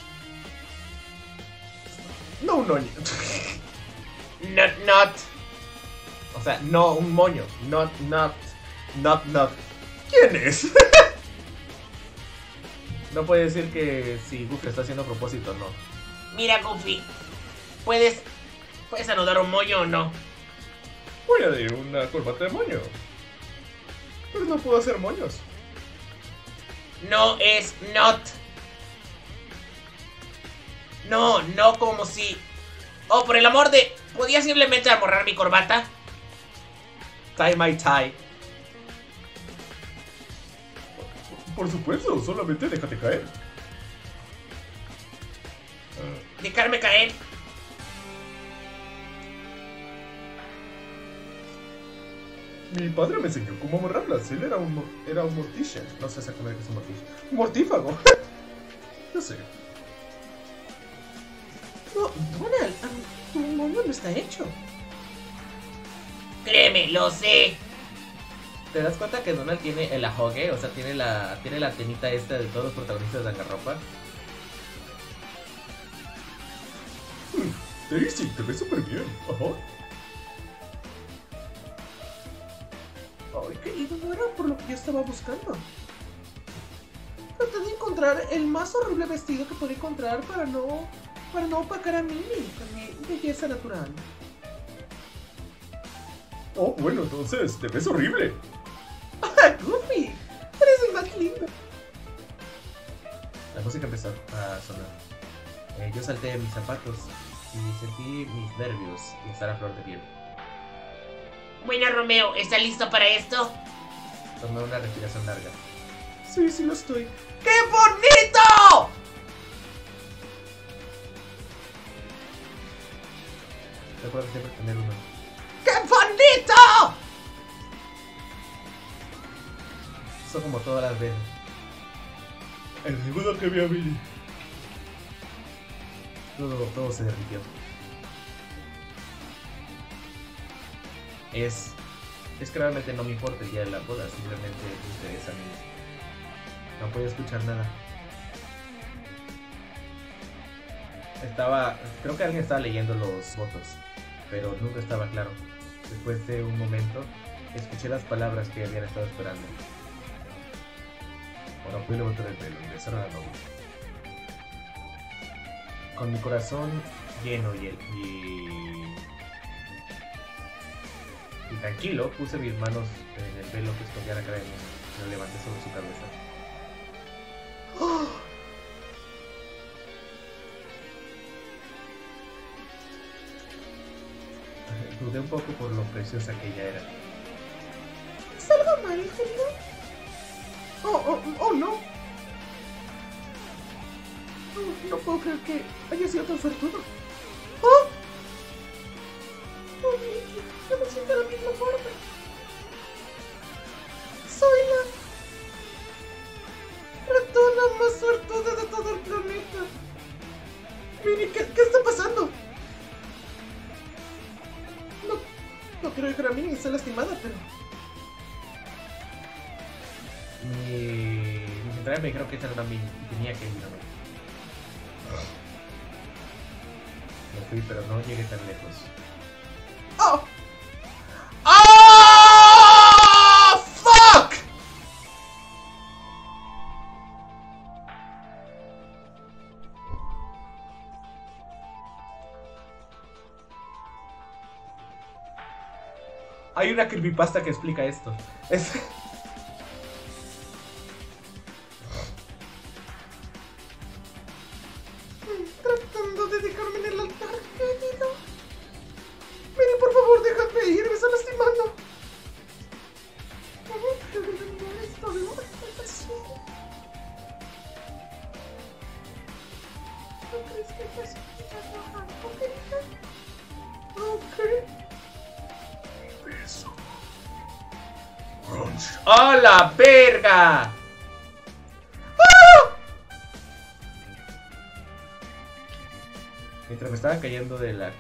No un moño. Not, not. O sea, no un moño. Not, not, not, not. ¿Quién es? No puede decir que si Goofy está haciendo a propósito, no. Mira, Goofy. ¿Puedes. ¿Puedes anudar un moño o no? Voy a dar una corbata de moño. Pero no puedo hacer moños. No es not. No, no como si... Oh, por el amor de... ¿Podía simplemente amarrar mi corbata? Tie my tie. Por supuesto, solamente déjate caer. Dejarme caer. Mi padre me enseñó cómo amarrarlas. Él era un, era un mortician. No sé exactamente qué es un mortician. Un mortífago. No sé. No, Donald, um, tu moño no está hecho. Créeme, lo sé. ¿Te das cuenta que Donald tiene el ajogue? O sea, tiene la tiene la tenita esta de todos los protagonistas de Danganronpa. Hmm, Daisy, te ves súper bien. Ajá. Ay, querido, no era por lo que yo estaba buscando. Traté de encontrar el más horrible vestido que pude encontrar para no... para no opacar a Mimi con mi belleza natural. Oh, bueno, entonces, te ves horrible. ¡Ah, Goofy! Eres el más lindo. La música empezó a sonar. Eh, yo salté de mis zapatos y sentí mis nervios y estar a flor de piel. Bueno, Romeo, ¿estás listo para esto? Tomé una respiración larga. Sí, sí lo estoy. ¡Qué bonito! Recuerdo siempre tener uno. ¡Qué bonito! Eso como todas las veces. El segundo que vi a Billy. Todo, todo se derritió. Es, es que realmente no me importa el día de la boda, simplemente me interesa a mí. No podía escuchar nada. Estaba, creo que alguien estaba leyendo los votos, pero nunca estaba claro. Después de un momento, escuché las palabras que habían estado esperando. Ahora fui a levantar el pelo y besar a la novia. Con mi corazón lleno y, el, y Y tranquilo, puse mis manos en el velo que escondía la cara de mí y lo levanté sobre su cabeza. ¡Oh! Dudé un poco por lo preciosa que ella era. ¿Es algo mal, querido? Oh, oh, oh, no. Oh, no puedo creer que haya sido tan suertudo. ¡Oh! ¡Oh, Mickey! No me siento de la misma forma. Soy la ratona más suertuda de todo el planeta. Minnie, ¿qué, ¿qué está pasando? No, no quiero dejar a Minnie, está lastimada, pero... Mi... Mis entrañas me dijeron que esta era una mini y tenía que ir a ver. Me fui, pero no llegué tan lejos. ¡Oh! ¡Oh! ¡Fuck! Hay una creepypasta que explica esto. Es... Tratando de dejarme en el altar, querido. Mini, por favor, déjame ir, me está lastimando. Esto no es así. ¿No crees que necesitas bajar, querida? Ok. Beso. ¡A la verga! Mientras me estaba cayendo de la...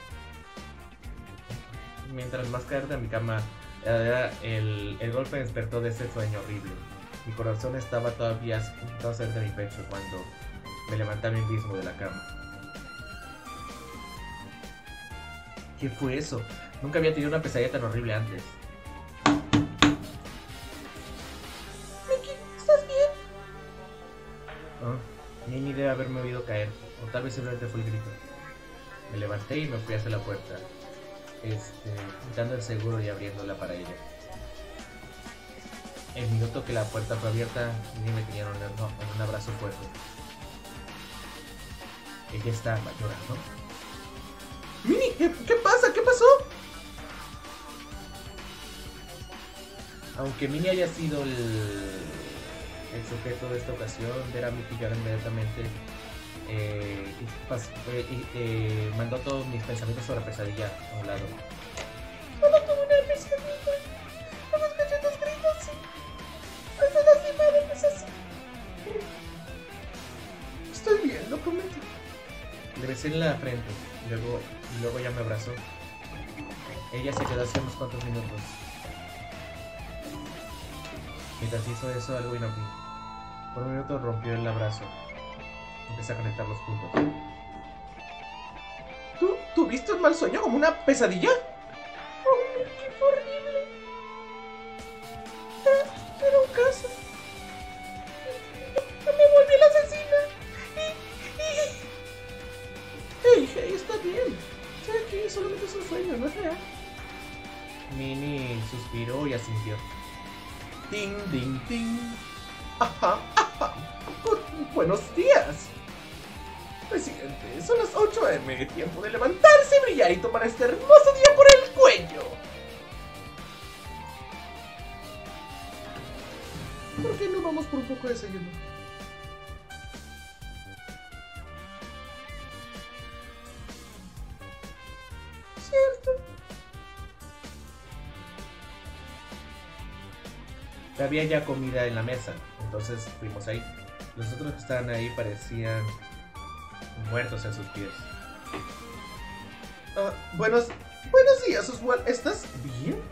Mientras más caer de mi cama, era el, el golpe me despertó de ese sueño horrible. Mi corazón estaba todavía a punto de salir de mi pecho cuando me levanté a mí mismo de la cama. ¿Qué fue eso? Nunca había tenido una pesadilla tan horrible antes. Mickey, ¿estás bien? Oh, Mini debe haberme oído caer, o tal vez simplemente fue el grito. Me levanté y me fui hacia la puerta, este, dando el seguro y abriéndola para ella. El minuto que la puerta fue abierta, Mini me tenía en un, en un abrazo fuerte. Ella estaba llorando. Mini, ¿qué, ¿qué pasa? ¿Qué pasó? Aunque Mini haya sido el, el sujeto de esta ocasión, ver a Mickey llorar inmediatamente eh, y pas, eh, eh, eh, mandó todos mis pensamientos sobre pesadilla a un lado. Solo tuve una pesadilla. No escuché tus gritos, sí. No estoy lastimado, no es así. Estoy bien, lo prometo. Le besé en la frente, luego, y luego ya me abrazó. Ella se quedó hace unos cuantos minutos. Mientras hizo eso, algo vino aquí. Por un minuto rompió el abrazo. Empecé a conectar los puntos. ¿Tú tuviste un mal sueño como una pesadilla? Oh, qué horrible. Era, era un caso. Me volví la asesina. Hey, hey, está bien. Sé que solamente es un sueño, no es real. Mini suspiró y asintió. Ding, ding, ding. Ajá, ajá. Bu- buenos días. Presidente, son las ocho a eme, tiempo de levantarse, brillar y tomar este hermoso día por el cuello. ¿Por qué no vamos por un poco de desayuno? Cierto. Había ya comida en la mesa, entonces fuimos ahí. Los otros que estaban ahí parecían muertos en sus pies. Ah, buenos, buenos días, Oswald. ¿Estás bien?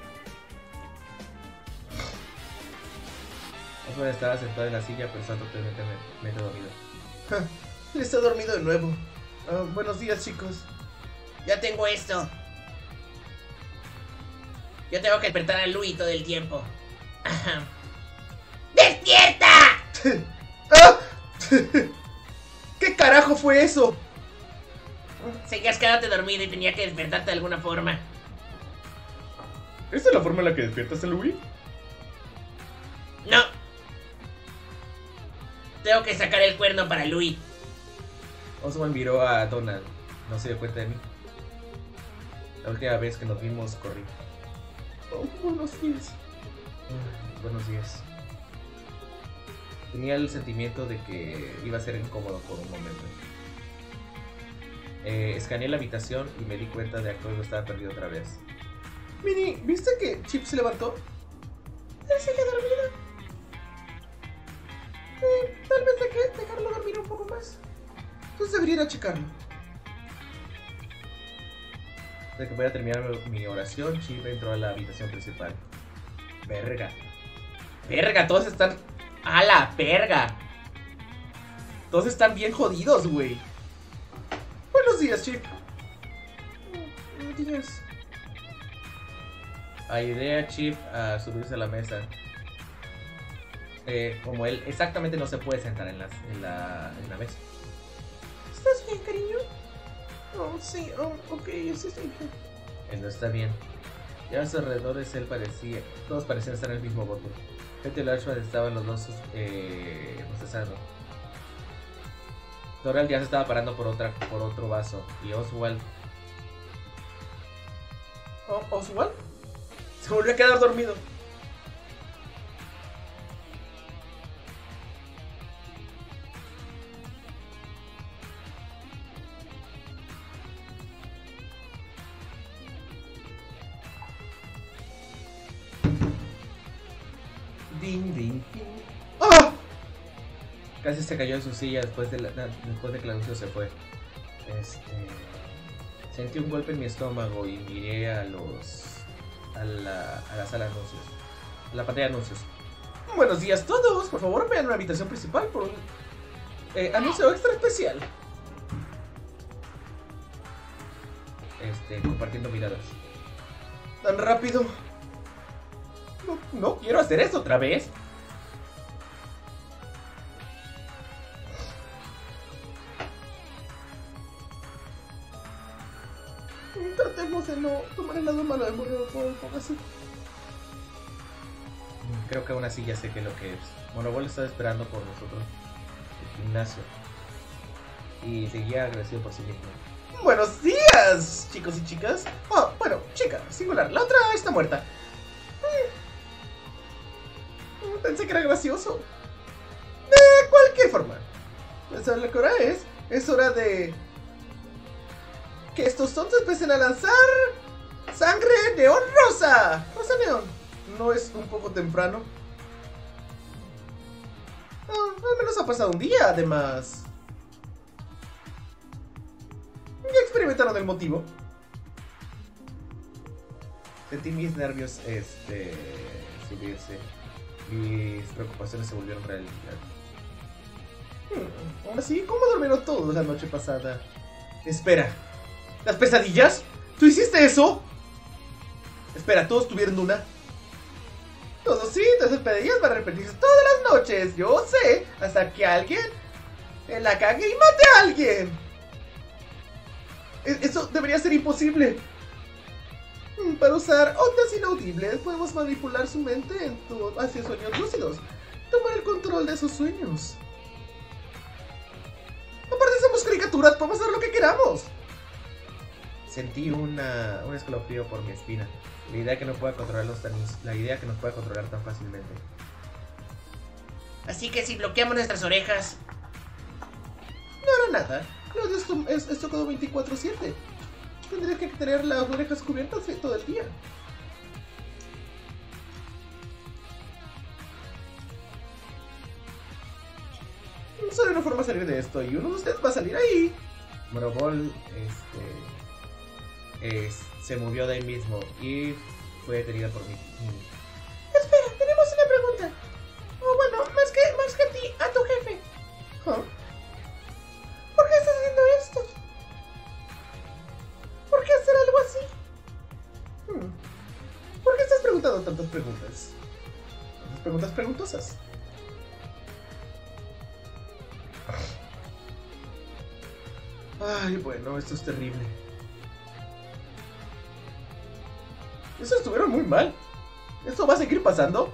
Oswald estaba sentado en la silla pensando totalmente medio dormido. Ja, él está dormido de nuevo. Ah, buenos días, chicos. Ya tengo esto. Yo tengo que despertar a Louis todo el tiempo. ¡Despierta! ¡Ah! ¿Qué carajo fue eso? Seguías quedándote dormido y tenía que despertarte de alguna forma. ¿Esa es la forma en la que despiertas a Louis? No. Tengo que sacar el cuerno para Louis. Oswald miró a Donald. No se dio cuenta de mí. La última vez que nos vimos corrí. Oh, buenos días. Mm, Buenos días. Tenía el sentimiento de que iba a ser incómodo por un momento. Eh, escaneé la habitación y me di cuenta de que algo estaba perdido otra vez. Mini, ¿viste que Chip se levantó? Él sigue dormido. Eh, tal vez de que dejarlo dormir un poco más. Entonces debería ir a checarlo. De que voy a terminar mi oración, Chip entró a la habitación principal. Verga. Verga, todos están... ¡A la verga! Todos están bien jodidos, güey. Buenos días, Chip. tortillas. Ayudé a Chip a subirse a la mesa. Eh, como él exactamente no se puede sentar en la, en la, en la mesa. ¿Estás bien, cariño? Oh, sí, oh, ok, sí estoy bien. Él no está bien. Y a los alrededores él parecía, todos parecían estar en el mismo bote. Gente y Ashman estaban los dos eh, procesando. Doral ya se estaba parando por otra, por otro vaso. Y Oswald. Oh, ¿Oswald? Se volvió a quedar dormido. Ding, ding, ding. ¡Ah! Casi se cayó en su silla después de, la, después de que el anuncio se fue. Este, sentí un golpe en mi estómago y miré a los a la, a la sala de anuncios, a la pantalla de anuncios. Buenos días a todos, por favor vean la habitación principal por un eh, anuncio extra especial. Este, compartiendo miradas. Tan rápido. No, no quiero hacer eso otra vez. Tratemos de no tomar el lado malo de Monobol, así. Creo que aún así ya sé qué es lo que es. Monobol estaba esperando por nosotros el gimnasio y seguía agradecido por sí mismo. Buenos días, chicos y chicas. Oh, bueno, chica, singular. La otra está muerta. Mm, Pensé que era gracioso. De cualquier forma. ¿Sabes lo que hora es? Es hora de que estos tontos empiecen a lanzar sangre neón rosa. Rosa neón. ¿No es un poco temprano? Ah, al menos ha pasado un día, además. ¿Ya experimentaron el motivo? Sentí mis nervios este, subirse. Mis preocupaciones se volvieron realidad. Hmm, aún así, ¿cómo durmieron todos la noche pasada? Espera, ¿las pesadillas? ¿Tú hiciste eso? Espera, ¿todos tuvieron una? Todos sí, entonces pesadillas van a repetirse todas las noches. Yo sé, hasta que alguien la cague y mate a alguien. Eso debería ser imposible. Para usar ondas inaudibles podemos manipular su mente en tu, hacia sueños lúcidos. Tomar el control de esos sueños. Aparte somos caricaturas, podemos hacer lo que queramos. Sentí una, un escalofrío por mi espina. La idea que no pueda controlarlos tan, la idea que nos pueda controlar tan fácilmente. Así que si bloqueamos nuestras orejas. No era nada. Claudio es, es, es tocado veinticuatro siete. Tendrías que tener las orejas cubiertas todo el día. Solo hay una forma de salir de esto y uno de ustedes va a salir ahí. Monobol este, es, se movió de ahí mismo y fue detenida por mí. Espera, tenemos una pregunta. O bueno, más que, más que a ti, a tu jefe. ¿Huh? ¿Por qué estás haciendo esto? ¿Por qué hacer algo así? Hmm. ¿Por qué estás preguntando tantas preguntas? Tantas preguntas preguntosas. Ay, bueno, esto es terrible. Eso estuvieron muy mal. ¿Esto va a seguir pasando?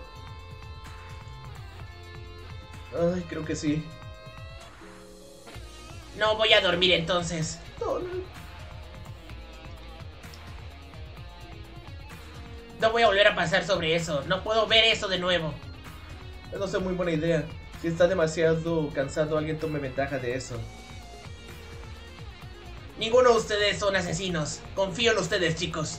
Ay, creo que sí. No voy a dormir entonces. No, no. No voy a volver a pasar sobre eso. No puedo ver eso de nuevo. No es muy buena idea. Si está demasiado cansado, alguien tome ventaja de eso. Ninguno de ustedes son asesinos. Confío en ustedes, chicos.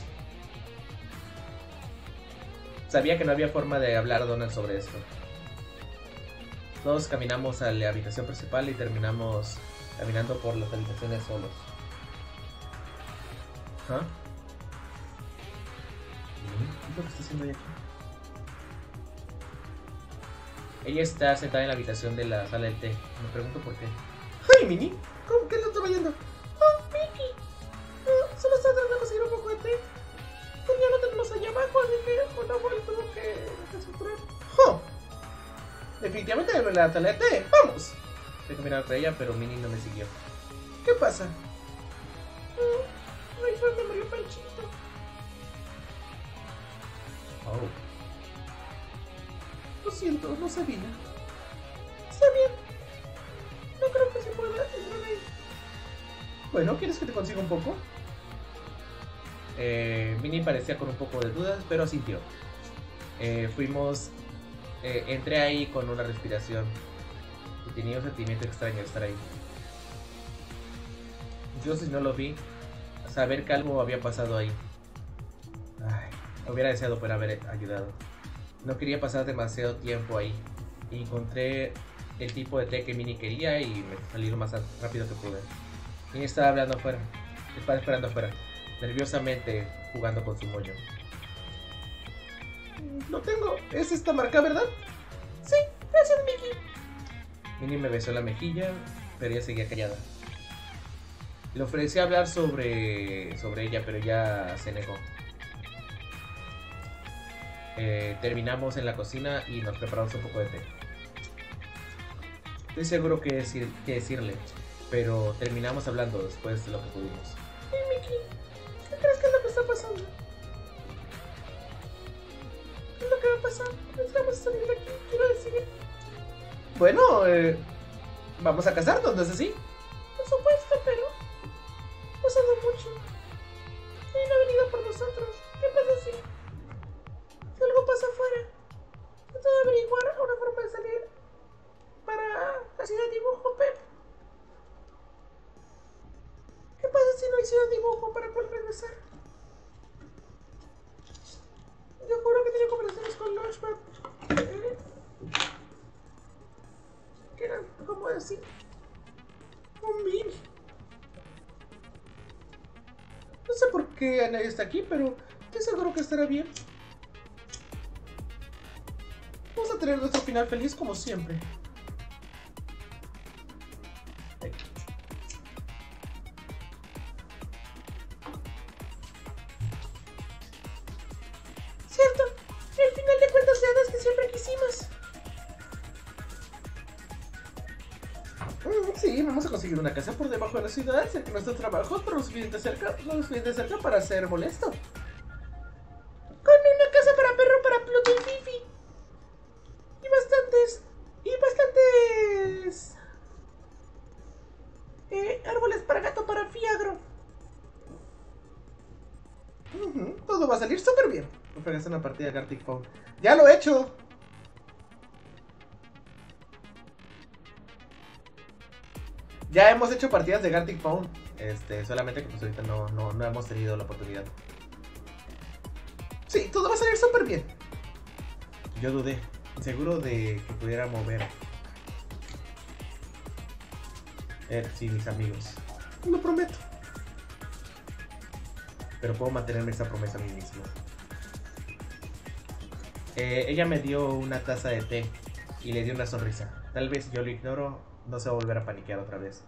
Sabía que no había forma de hablar a Donald sobre esto. Todos caminamos a la habitación principal y terminamos caminando por las habitaciones solos. ¿Ah? ¿Qué es lo que está haciendo ella aquí? Ella está sentada en la habitación de la sala del té. Me pregunto por qué. ¡Ay, Minnie! ¿Cómo que no está yendo? ¡Oh, Mickey! Oh, solo está tratando de conseguir un poco de té. definitivamente debe la tala de té. ¡Vamos! Tengo que mirar para ella, pero Minnie no me siguió. ¿Qué pasa? Oh, ay, me murió Panchito. Oh. Lo siento, no sabía. Está bien. No creo que se pueda entrar ahí. Bueno, ¿quieres que te consiga un poco? Eh, Minnie parecía con un poco de dudas, pero asintió. Eh, fuimos... Eh, entré ahí con una respiración y tenía un sentimiento extraño de estar ahí. Yo, si no lo vi, saber que algo había pasado ahí. Ay, hubiera deseado poder haber ayudado. No quería pasar demasiado tiempo ahí. Y encontré el tipo de té que Minnie quería y me salí lo más rápido que pude. Minnie estaba hablando afuera. Estaba esperando afuera, nerviosamente jugando con su moño. Lo tengo. Es esta marca, ¿verdad? Sí, gracias, Mickey. Minnie me besó la mejilla, pero ella seguía callada. Le ofrecí hablar sobre, sobre ella, pero ella se negó. Eh, terminamos en la cocina y nos preparamos un poco de té. Estoy seguro que decir, que decirle, pero terminamos hablando después de lo que pudimos. Hey, Mickey, ¿qué crees que es lo que está pasando? ¿Qué es lo que va a pasar? Necesitamos salir de aquí, quiero decir. Bueno, eh, vamos a casarnos, ¿no es así? Por supuesto, pero ha pasado mucho. Hay una avenida por nosotros. ¿Qué pasa si? Si algo pasa afuera, trato de averiguar una forma de salir para la ciudad de dibujo, Pep. ¿Qué pasa si no hay ciudad de dibujo para poder regresar? Yo juro que tenía conversaciones con Launchpad. ¿Eh? Que eran como así. Un mini. No sé por qué nadie está aquí, pero estoy seguro que estará bien. Vamos a tener nuestro final feliz como siempre. Cierto, el final de cuentas de hadas que siempre quisimos. Mm, sí, vamos a conseguir una casa por debajo de la ciudad, cerca de nuestros trabajos, pero lo suficiente cerca, lo suficiente cerca para ser molesto. Con una casa para perro para Pluto y Fifi. Y bastantes, y bastantes eh, árboles para gato para Fiagro. Uh-huh, todo va a salir súper bien. No fregaste una partida de Gartic Phone. ¡Ya lo he hecho! Ya hemos hecho partidas de Gartic Phone. Este, solamente que pues ahorita no, no, no hemos tenido la oportunidad. Sí, todo va a salir súper bien. Yo dudé, seguro de que pudiera mover. Eh, sí, mis amigos. Lo prometo. Pero puedo mantenerme esa promesa a mí mismo. Eh, ella me dio una taza de té y le dio una sonrisa. Tal vez yo lo ignoro, no se va a volver a paniquear otra vez.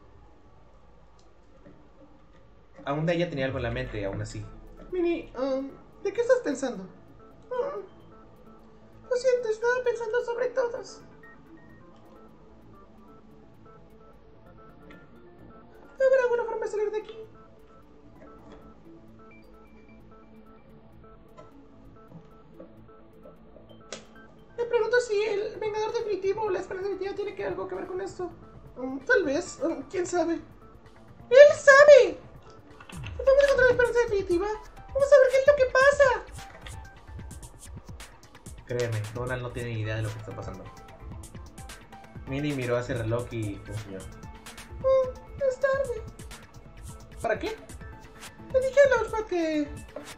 Aún de ella tenía algo en la mente, aún así. Minnie, um, ¿de qué estás pensando? Um, lo siento, estaba pensando sobre todos. ¿Habrá alguna forma de salir de aquí? Me pregunto si el Vengador Definitivo o la Esperanza Definitiva tiene que algo que ver con esto. Um, tal vez, um, quién sabe. ¡Él sabe! ¿Podemos encontrar la Esperanza Definitiva? Vamos a ver qué es lo que pasa. Créeme, Donald no tiene ni idea de lo que está pasando. Minnie miró hacia el reloj y confió. Mm, es tarde. ¿Para qué? Le dije a Launchpad que...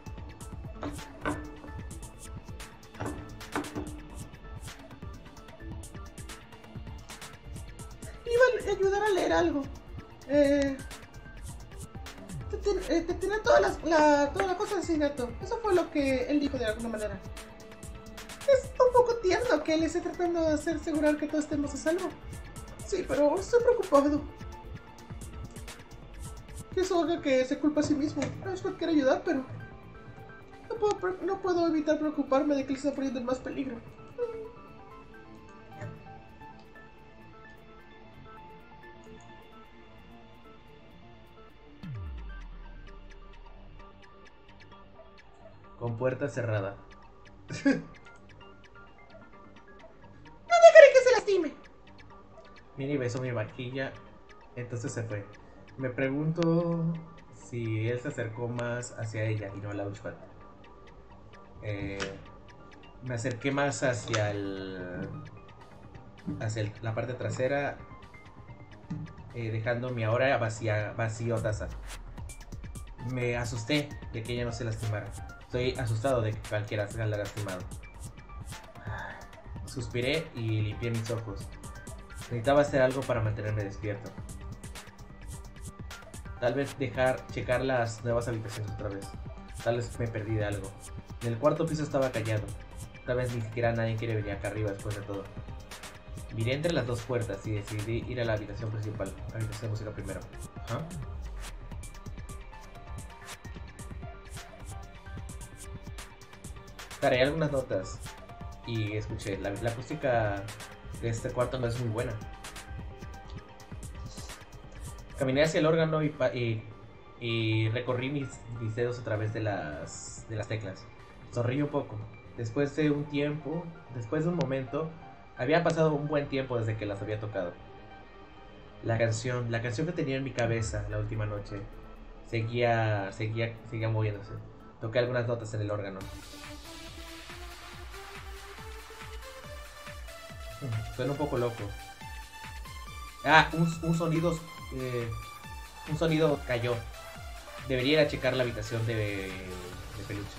iba a ayudar a leer algo. Eh... Que, ten, eh, que tenía todas las, la, toda la cosa de asesinato. Eso fue lo que él dijo de alguna manera. Es un poco tierno que él esté tratando de hacer asegurar que todos estemos a salvo. Sí, pero estoy preocupado. Que eso haga que se culpe a sí mismo. Launchpad quiere ayudar, pero... No puedo, no puedo evitar preocuparme de que él se está poniendo en más peligro. con puerta cerrada. No dejaré que se lastime. Minnie besó mi vaquilla, entonces se fue. Me pregunto si él se acercó más hacia ella y no al launchpad. Eh, me acerqué más hacia el hacia el, la parte trasera, eh, dejando mi ahora vacía, vacío taza. Me asusté de que ella no se lastimara. Estoy asustado de que cualquiera se haya lastimado. Suspiré y limpié mis ojos. Necesitaba hacer algo para mantenerme despierto. Tal vez dejar checar las nuevas habitaciones otra vez. Tal vez me perdí de algo. En el cuarto piso estaba callado. Tal vez ni siquiera nadie quiere venir acá arriba después de todo. Miré entre las dos puertas y decidí ir a la habitación principal. La habitación de música primero. ¿Ah? Cargué algunas notas y escuché. La, la acústica de este cuarto no es muy buena. Caminé hacia el órgano y, y, y recorrí mis, mis dedos a través de las, de las teclas. Sonreí un poco. Después de un tiempo, después de un momento, había pasado un buen tiempo desde que las había tocado. La canción, la canción que tenía en mi cabeza la última noche, seguía, seguía, seguía moviéndose. Toqué algunas notas en el órgano. Suena un poco loco. Ah, un, un sonido, eh, un sonido cayó. Debería ir a checar la habitación de, de peluche.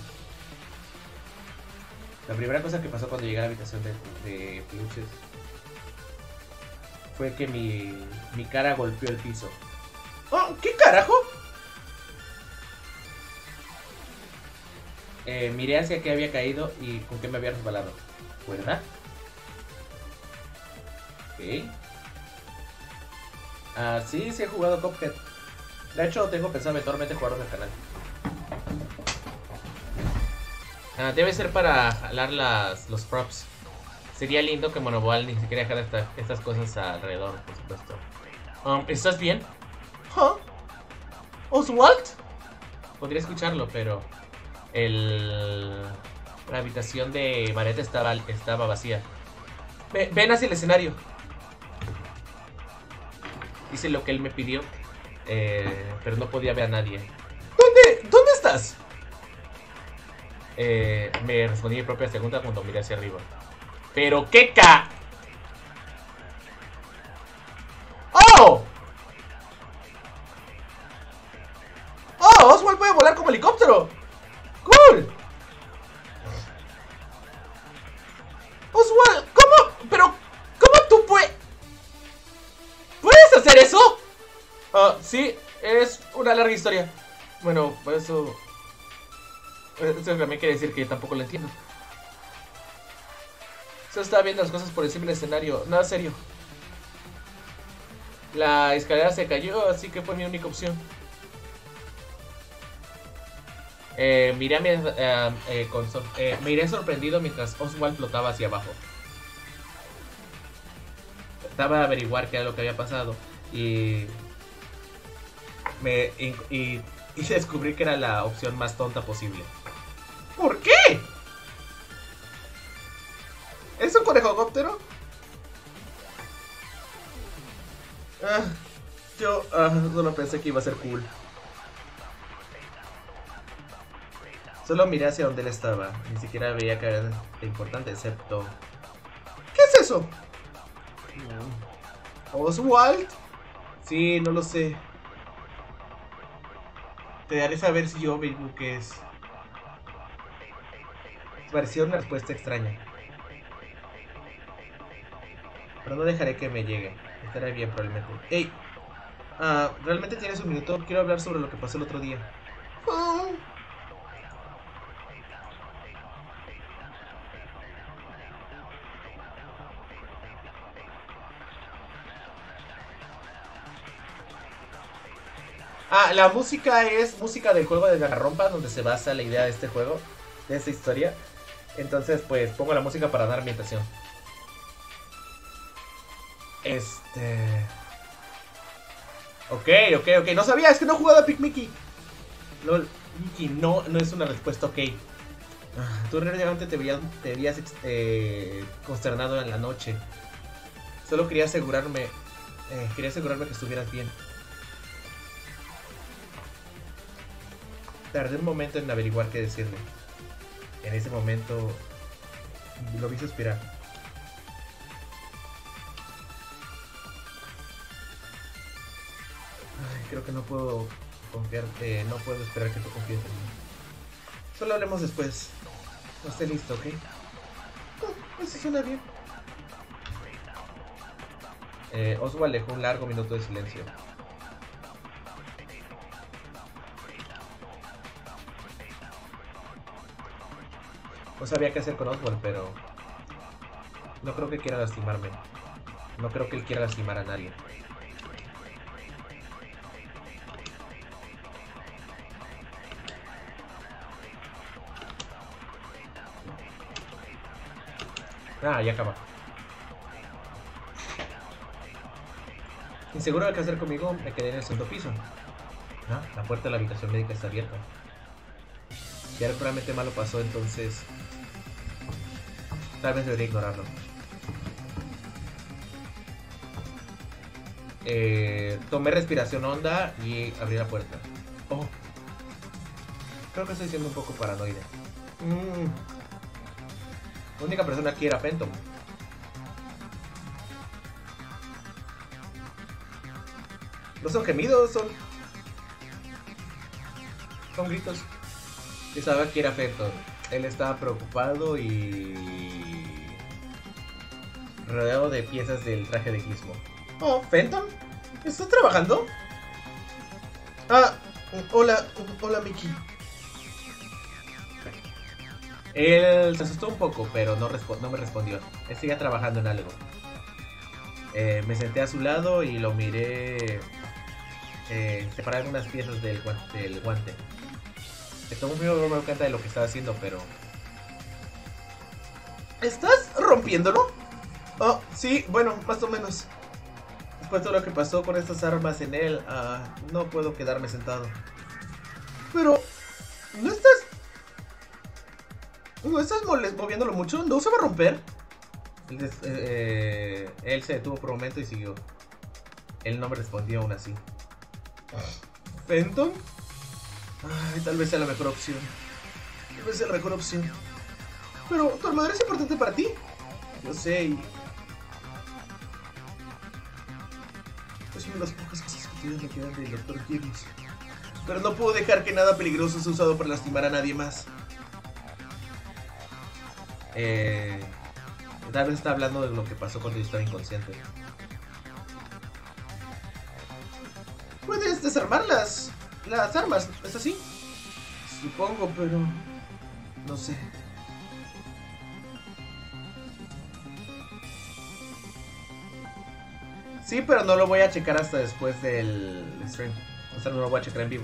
La primera cosa que pasó cuando llegué a la habitación de, de peluches fue que mi, mi cara golpeó el piso. Oh, ¿qué carajo? Eh, miré hacia qué había caído y con qué me había resbalado. ¿Cuerda? Ok. Ah, sí, sí he jugado Cuphead. De hecho, tengo pensado eventualmente jugarlo en el canal. Ah, debe ser para jalar las, los props. Sería lindo que Monoball ni siquiera dejara esta, estas cosas alrededor, por supuesto. Um, ¿Estás bien? ¿Huh? ¿Oswald? Podría escucharlo, pero el... la habitación de Mariette estaba, estaba vacía. Ven, ven hacia el escenario. Hice lo que él me pidió, eh, pero no podía ver a nadie. ¿Dónde? ¿Dónde estás? Eh, me respondí mi propia pregunta cuando miré hacia arriba. ¡Pero qué ca! ¡Oh! ¡Oh! ¡Oswald puede volar como helicóptero! ¡Cool! ¡Oswald! ¿Cómo? ¿Pero cómo tú puedes? ¿Puedes hacer eso? Ah, uh, sí, es una larga historia. Bueno, eso... Eso también quiere decir que yo tampoco lo entiendo. Solo estaba viendo las cosas por encima del escenario. Nada serio. La escalera se cayó, así que fue mi única opción. Eh, miré a mi, eh, eh, con sor eh, me iré sorprendido mientras Oswald flotaba hacia abajo. Trataba de averiguar qué era lo que había pasado. Y... Me, y, y, y descubrí que era la opción más tonta posible. ¿Por qué? ¿Es un conejocóptero? Ah, yo ah, solo pensé que iba a ser cool. Solo miré hacia donde él estaba. Ni siquiera veía que era importante, excepto... ¿Qué es eso? ¿Oswald? Sí, no lo sé. Te daré saber si yo averiguo qué es. Pareció una respuesta extraña. Pero no dejaré que me llegue. Estaré bien probablemente. Hey, uh, ¿realmente tienes un minuto? Quiero hablar sobre lo que pasó el otro día. Oh. Ah, la música es música del juego de Garrompa, donde se basa la idea de este juego, de esta historia. Entonces, pues, pongo la música para dar ambientación. Este... Ok, ok, ok. No sabía, es que no he jugado a Pick Mickey. LOL, Mickey, no, no es una respuesta ok. Tú realmente te veías, te veías eh, consternado en la noche. Solo quería asegurarme, eh, quería asegurarme que estuvieras bien. Tardé un momento en averiguar qué decirle. En ese momento lo vi suspirar. Ay, creo que no puedo confiar, eh, no puedo esperar que tú confíes en mí. Solo hablemos después. No esté listo, ¿ok? Oh, eso suena bien. Eh, Oswald dejó un largo minuto de silencio. No sabía qué hacer con Oswald, pero no creo que quiera lastimarme. No creo que él quiera lastimar a nadie. Ah, ya acaba. Inseguro de qué hacer conmigo, me quedé en el segundo piso. Ah, la puerta de la habitación médica está abierta. Si algo realmente malo pasó, entonces tal vez debería ignorarlo. Eh, tomé respiración honda y abrí la puerta. Oh, creo que estoy siendo un poco paranoide. Mm. La única persona aquí era Fenton. No son gemidos, son... Son gritos. Yo sabía que era Fenton. Él estaba preocupado y... rodeado de piezas del traje de Gizmo. Oh, ¿Fenton? ¿Estás trabajando? Ah, hola, hola Mickey. Él se asustó un poco, pero no, no me respondió. Él seguía trabajando en algo. Eh, me senté a su lado y lo miré eh, separar unas piezas del guante. Del guante. Estuvo muy me doy cuenta de lo que estaba haciendo, pero... ¿Estás rompiéndolo? Oh, sí, bueno, más o menos. Después de lo que pasó con estas armas en él, uh, no puedo quedarme sentado. Pero... ¿no estás... ¿no estás moviéndolo mucho? ¿No se va a romper? Él, eh, eh, él se detuvo por un momento y siguió. Él no me respondió aún así. ¿Fenton? Ay, tal vez sea la mejor opción. Tal vez sea la mejor opción. Pero, ¿tu armadura es importante para ti? Yo sé y... es una de las pocas cosas que todavía me quedan del doctor Gizmo. Pero no puedo dejar que nada peligroso sea usado para lastimar a nadie más. Eh... Tal vez está hablando de lo que pasó cuando yo estaba inconsciente. Puedes desarmar las, las armas, ¿es así? Supongo, pero... no sé. Sí, pero no lo voy a checar hasta después del stream. O sea, no lo voy a checar en vivo.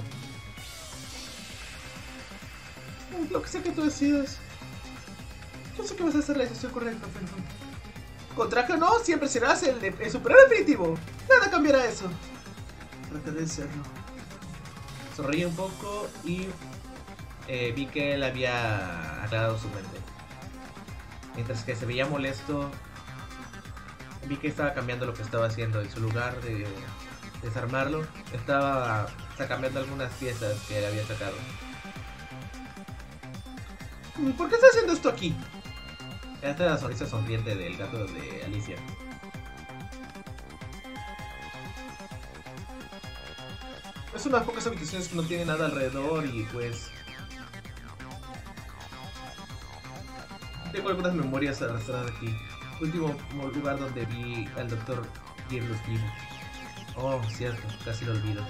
Lo que sea que tú decidas. Yo sé que vas a hacer la decisión correcta, Fenton. Con traje o no, siempre serás el, el superior definitivo. Nada cambiará eso. Trataré de serlo. Sonreí un poco y eh, vi que él había aclarado su mente. Mientras que se veía molesto, vi que estaba cambiando lo que estaba haciendo. En su lugar de desarmarlo, estaba cambiando algunas piezas que él había sacado. ¿Por qué estás haciendo esto aquí? Esta es la sonrisa sonriente del gato de Alicia. Es una de las pocas habitaciones que no tiene nada alrededor y pues... tengo algunas memorias arrastradas aquí. Último lugar donde vi al doctor Gizmo vivo. Oh, cierto, casi lo olvido.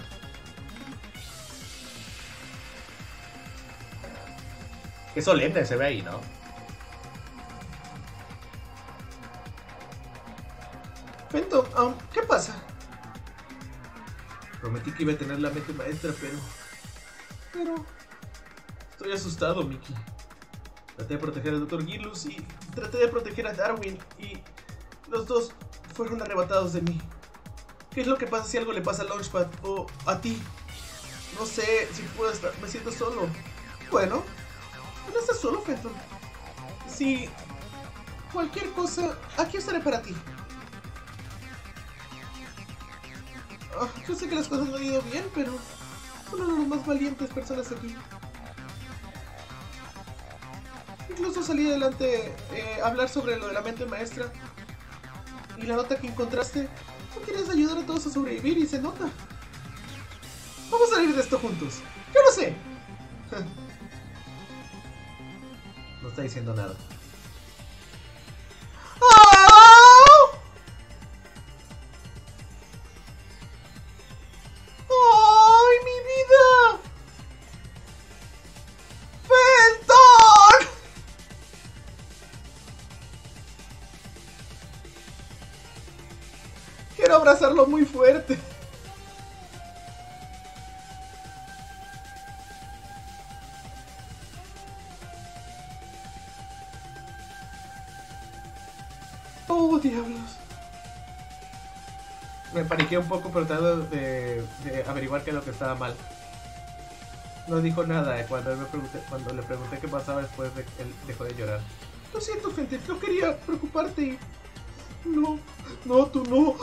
Qué solemne se ve ahí, ¿no? Fenton, um, ¿qué pasa? Prometí que iba a tener la mente maestra, pero... Pero... estoy asustado, Mickey. Traté de proteger al doctor Gizmo y traté de proteger a Darwin y... los dos fueron arrebatados de mí. ¿Qué es lo que pasa si algo le pasa a Launchpad o a ti? No sé si puedo estar... me siento solo. Bueno... no estás solo, Fenton. Si cualquier cosa, aquí estaré para ti. Oh, yo sé que las cosas no han ido bien, pero son uno de los más valientes personas aquí. Incluso salí adelante eh, a hablar sobre lo de la mente maestra. Y la nota que encontraste, tú quieres ayudar a todos a sobrevivir y se nota. Vamos a salir de esto juntos. Yo lo sé. No está diciendo nada. ¡Oh! ¡Ay, mi vida! ¡Fenton! Quiero abrazarlo muy fuerte. Oh, diablos. Me paniqué un poco tratando de, de averiguar qué es lo que estaba mal. No dijo nada cuando, él me pregunté, cuando le pregunté qué pasaba después de que él dejó de llorar. Lo siento, Fenton, no quería preocuparte. No, no, tú no.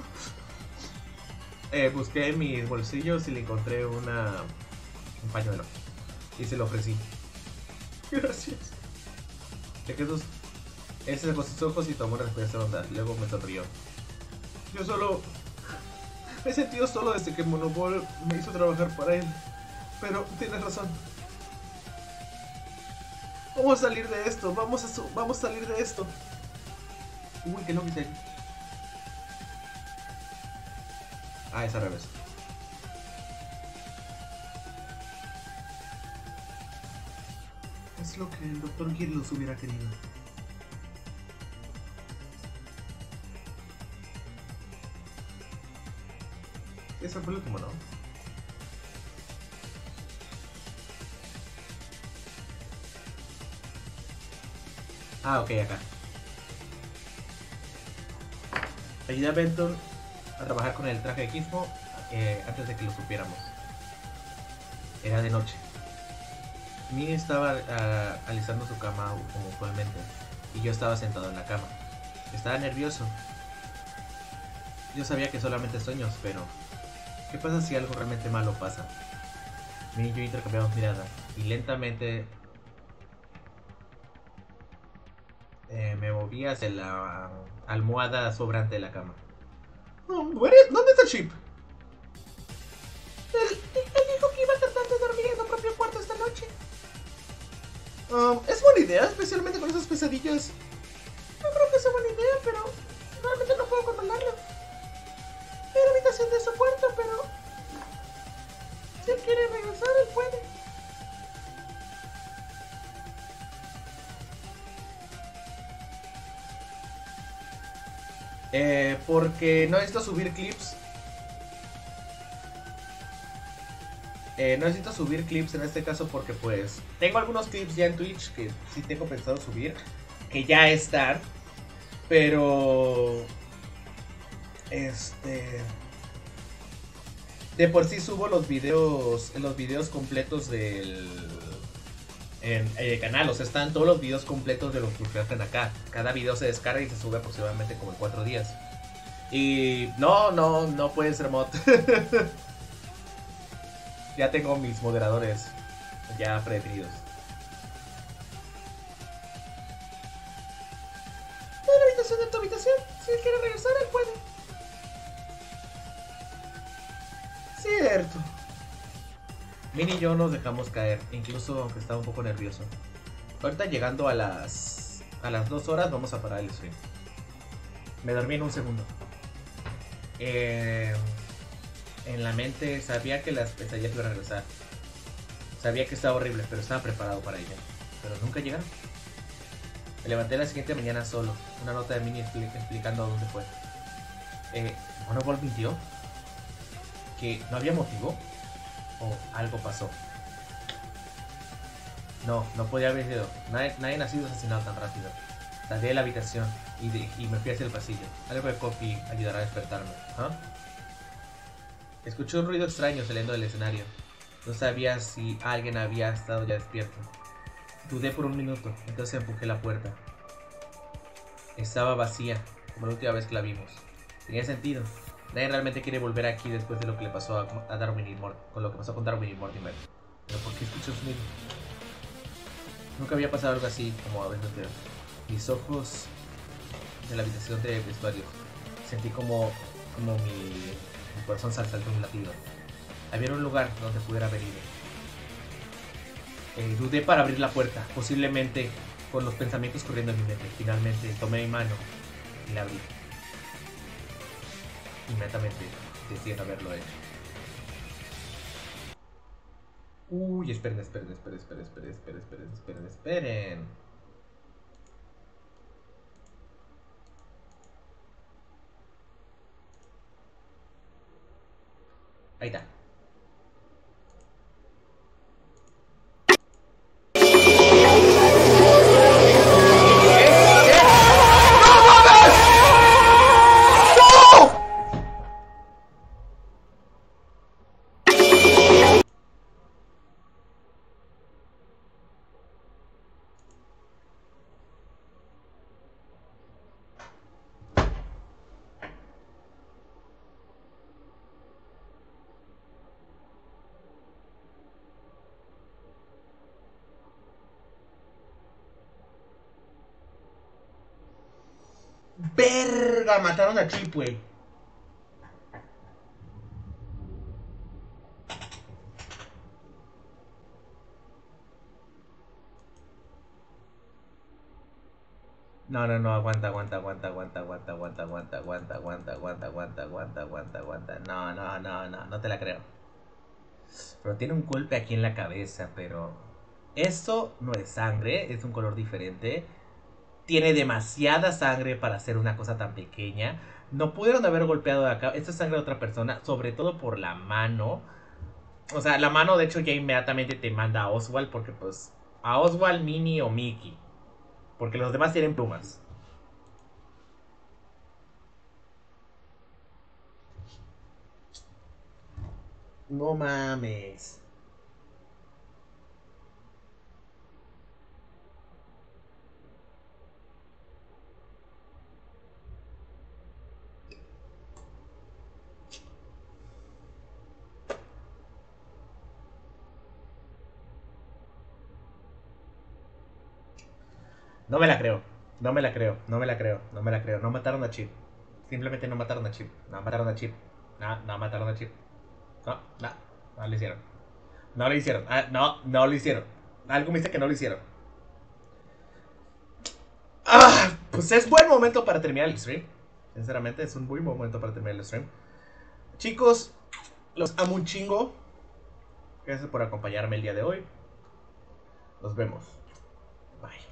Eh, busqué en mis bolsillos y le encontré una, un pañuelo. Y se lo ofrecí. Gracias. De que esos, él se cerró sus ojos y tomó una respiración honda. Luego me sonrió. Yo solo me he sentido solo desde que Monoball me hizo trabajar para él. Pero tienes razón. Vamos a salir de esto. Vamos a, vamos a salir de esto. Uy, ¿qué es lo que hice ahí? Ah, es al revés. Es lo que el doctor Girlos hubiera querido. Eso fue el último, ¿no? Ah, ok, acá. Ayudé a Benton a trabajar con el traje de Gizmo eh, antes de que lo supiéramos. Era de noche. Minnie estaba uh, alisando su cama como usualmente y yo estaba sentado en la cama. Estaba nervioso. Yo sabía que solamente sueños, pero ¿qué pasa si algo realmente malo pasa? Minnie y yo intercambiamos miradas y lentamente eh, me moví hacia la almohada sobrante de la cama. ¿Dónde está Chip? Él, él dijo que iba a tratar de dormir en su propio cuarto esta noche. Um, es buena idea, especialmente con esas pesadillas. No creo que sea buena idea, pero realmente no puedo controlarlo. Hay una habitación de su cuarto, pero si él quiere regresar, él puede. Eh, porque no necesito subir clips. Eh, no necesito subir clips en este caso porque pues tengo algunos clips ya en Twitch que sí tengo pensado subir, que ya están, pero este de por sí subo los videos, los videos completos del en el canal, o sea, están todos los videos completos de los que ustedes hacen acá. Cada video se descarga y se sube aproximadamente como en cuatro días. Y no, no, no puede ser mod. Ya tengo mis moderadores ya predefinidos. En la habitación de tu habitación, si él quiere regresar, él puede. Cierto. Minnie y yo nos dejamos caer, incluso aunque estaba un poco nervioso. Ahorita llegando a las a las dos horas vamos a parar el stream. Me dormí en un segundo. Eh, en la mente sabía que las pesadillas iban a regresar. Sabía que estaba horrible, pero estaba preparado para ello. Pero nunca llegaron. Me levanté la siguiente mañana solo. Una nota de Minnie expli explicando dónde fue. Eh, ¿Monoball mintió? ¿Que no había motivo? ¿O algo pasó? No, no podía haber sido. Nadie, nadie ha sido asesinado tan rápido. Salí de la habitación y, de, y me fui hacia el pasillo. Algo de Copy ayudará a despertarme. ¿Ah? Escuché un ruido extraño saliendo del escenario. No sabía si alguien había estado ya despierto. Dudé por un minuto, entonces empujé la puerta. Estaba vacía, como la última vez que la vimos. Tenía sentido. Nadie realmente quiere volver aquí después de lo que le pasó a, a Darwin y Mort, con lo que pasó con Darwin y Mortimer. Pero ¿por qué escucho sonido? Nunca había pasado algo así como a veces anterior. Mis ojos en la habitación de vestuario. Sentí como, como mi, mi corazón saltó un latido. Había un lugar donde pudiera haber ido. Eh, dudé para abrir la puerta, posiblemente con los pensamientos corriendo en mi mente. Finalmente tomé mi mano y la abrí. Inmediatamente decidí no haberlo hecho. Uy, esperen, esperen, esperen, esperen, esperen, esperen, esperen, esperen, esperen. Ahí está. Verga, mataron a Chip, güey. No, no, no, aguanta, aguanta, aguanta, aguanta, aguanta, aguanta, aguanta, aguanta, aguanta, aguanta, aguanta, aguanta, aguanta, aguanta. No, no, no, no, no te la creo. Pero tiene un golpe aquí en la cabeza, pero esto no es sangre, es un color diferente. Tiene demasiada sangre para hacer una cosa tan pequeña. No pudieron haber golpeado de acá. Esto es sangre de otra persona, sobre todo por la mano. O sea, la mano de hecho ya inmediatamente te manda a Oswald, porque pues a Oswald, Minnie o Mickey, porque los demás tienen plumas. No mames. No me la creo, no me la creo, no me la creo, no me la creo. No mataron a Chip. Simplemente no mataron a Chip. No mataron a Chip. No, no mataron a Chip. No, no, no lo hicieron. No lo hicieron. Ah, no, no lo hicieron. Algo me dice que no lo hicieron. Ah, pues es buen momento para terminar el stream. Sinceramente, es un buen momento para terminar el stream. Chicos, los amo un chingo. Gracias por acompañarme el día de hoy. Nos vemos. Bye.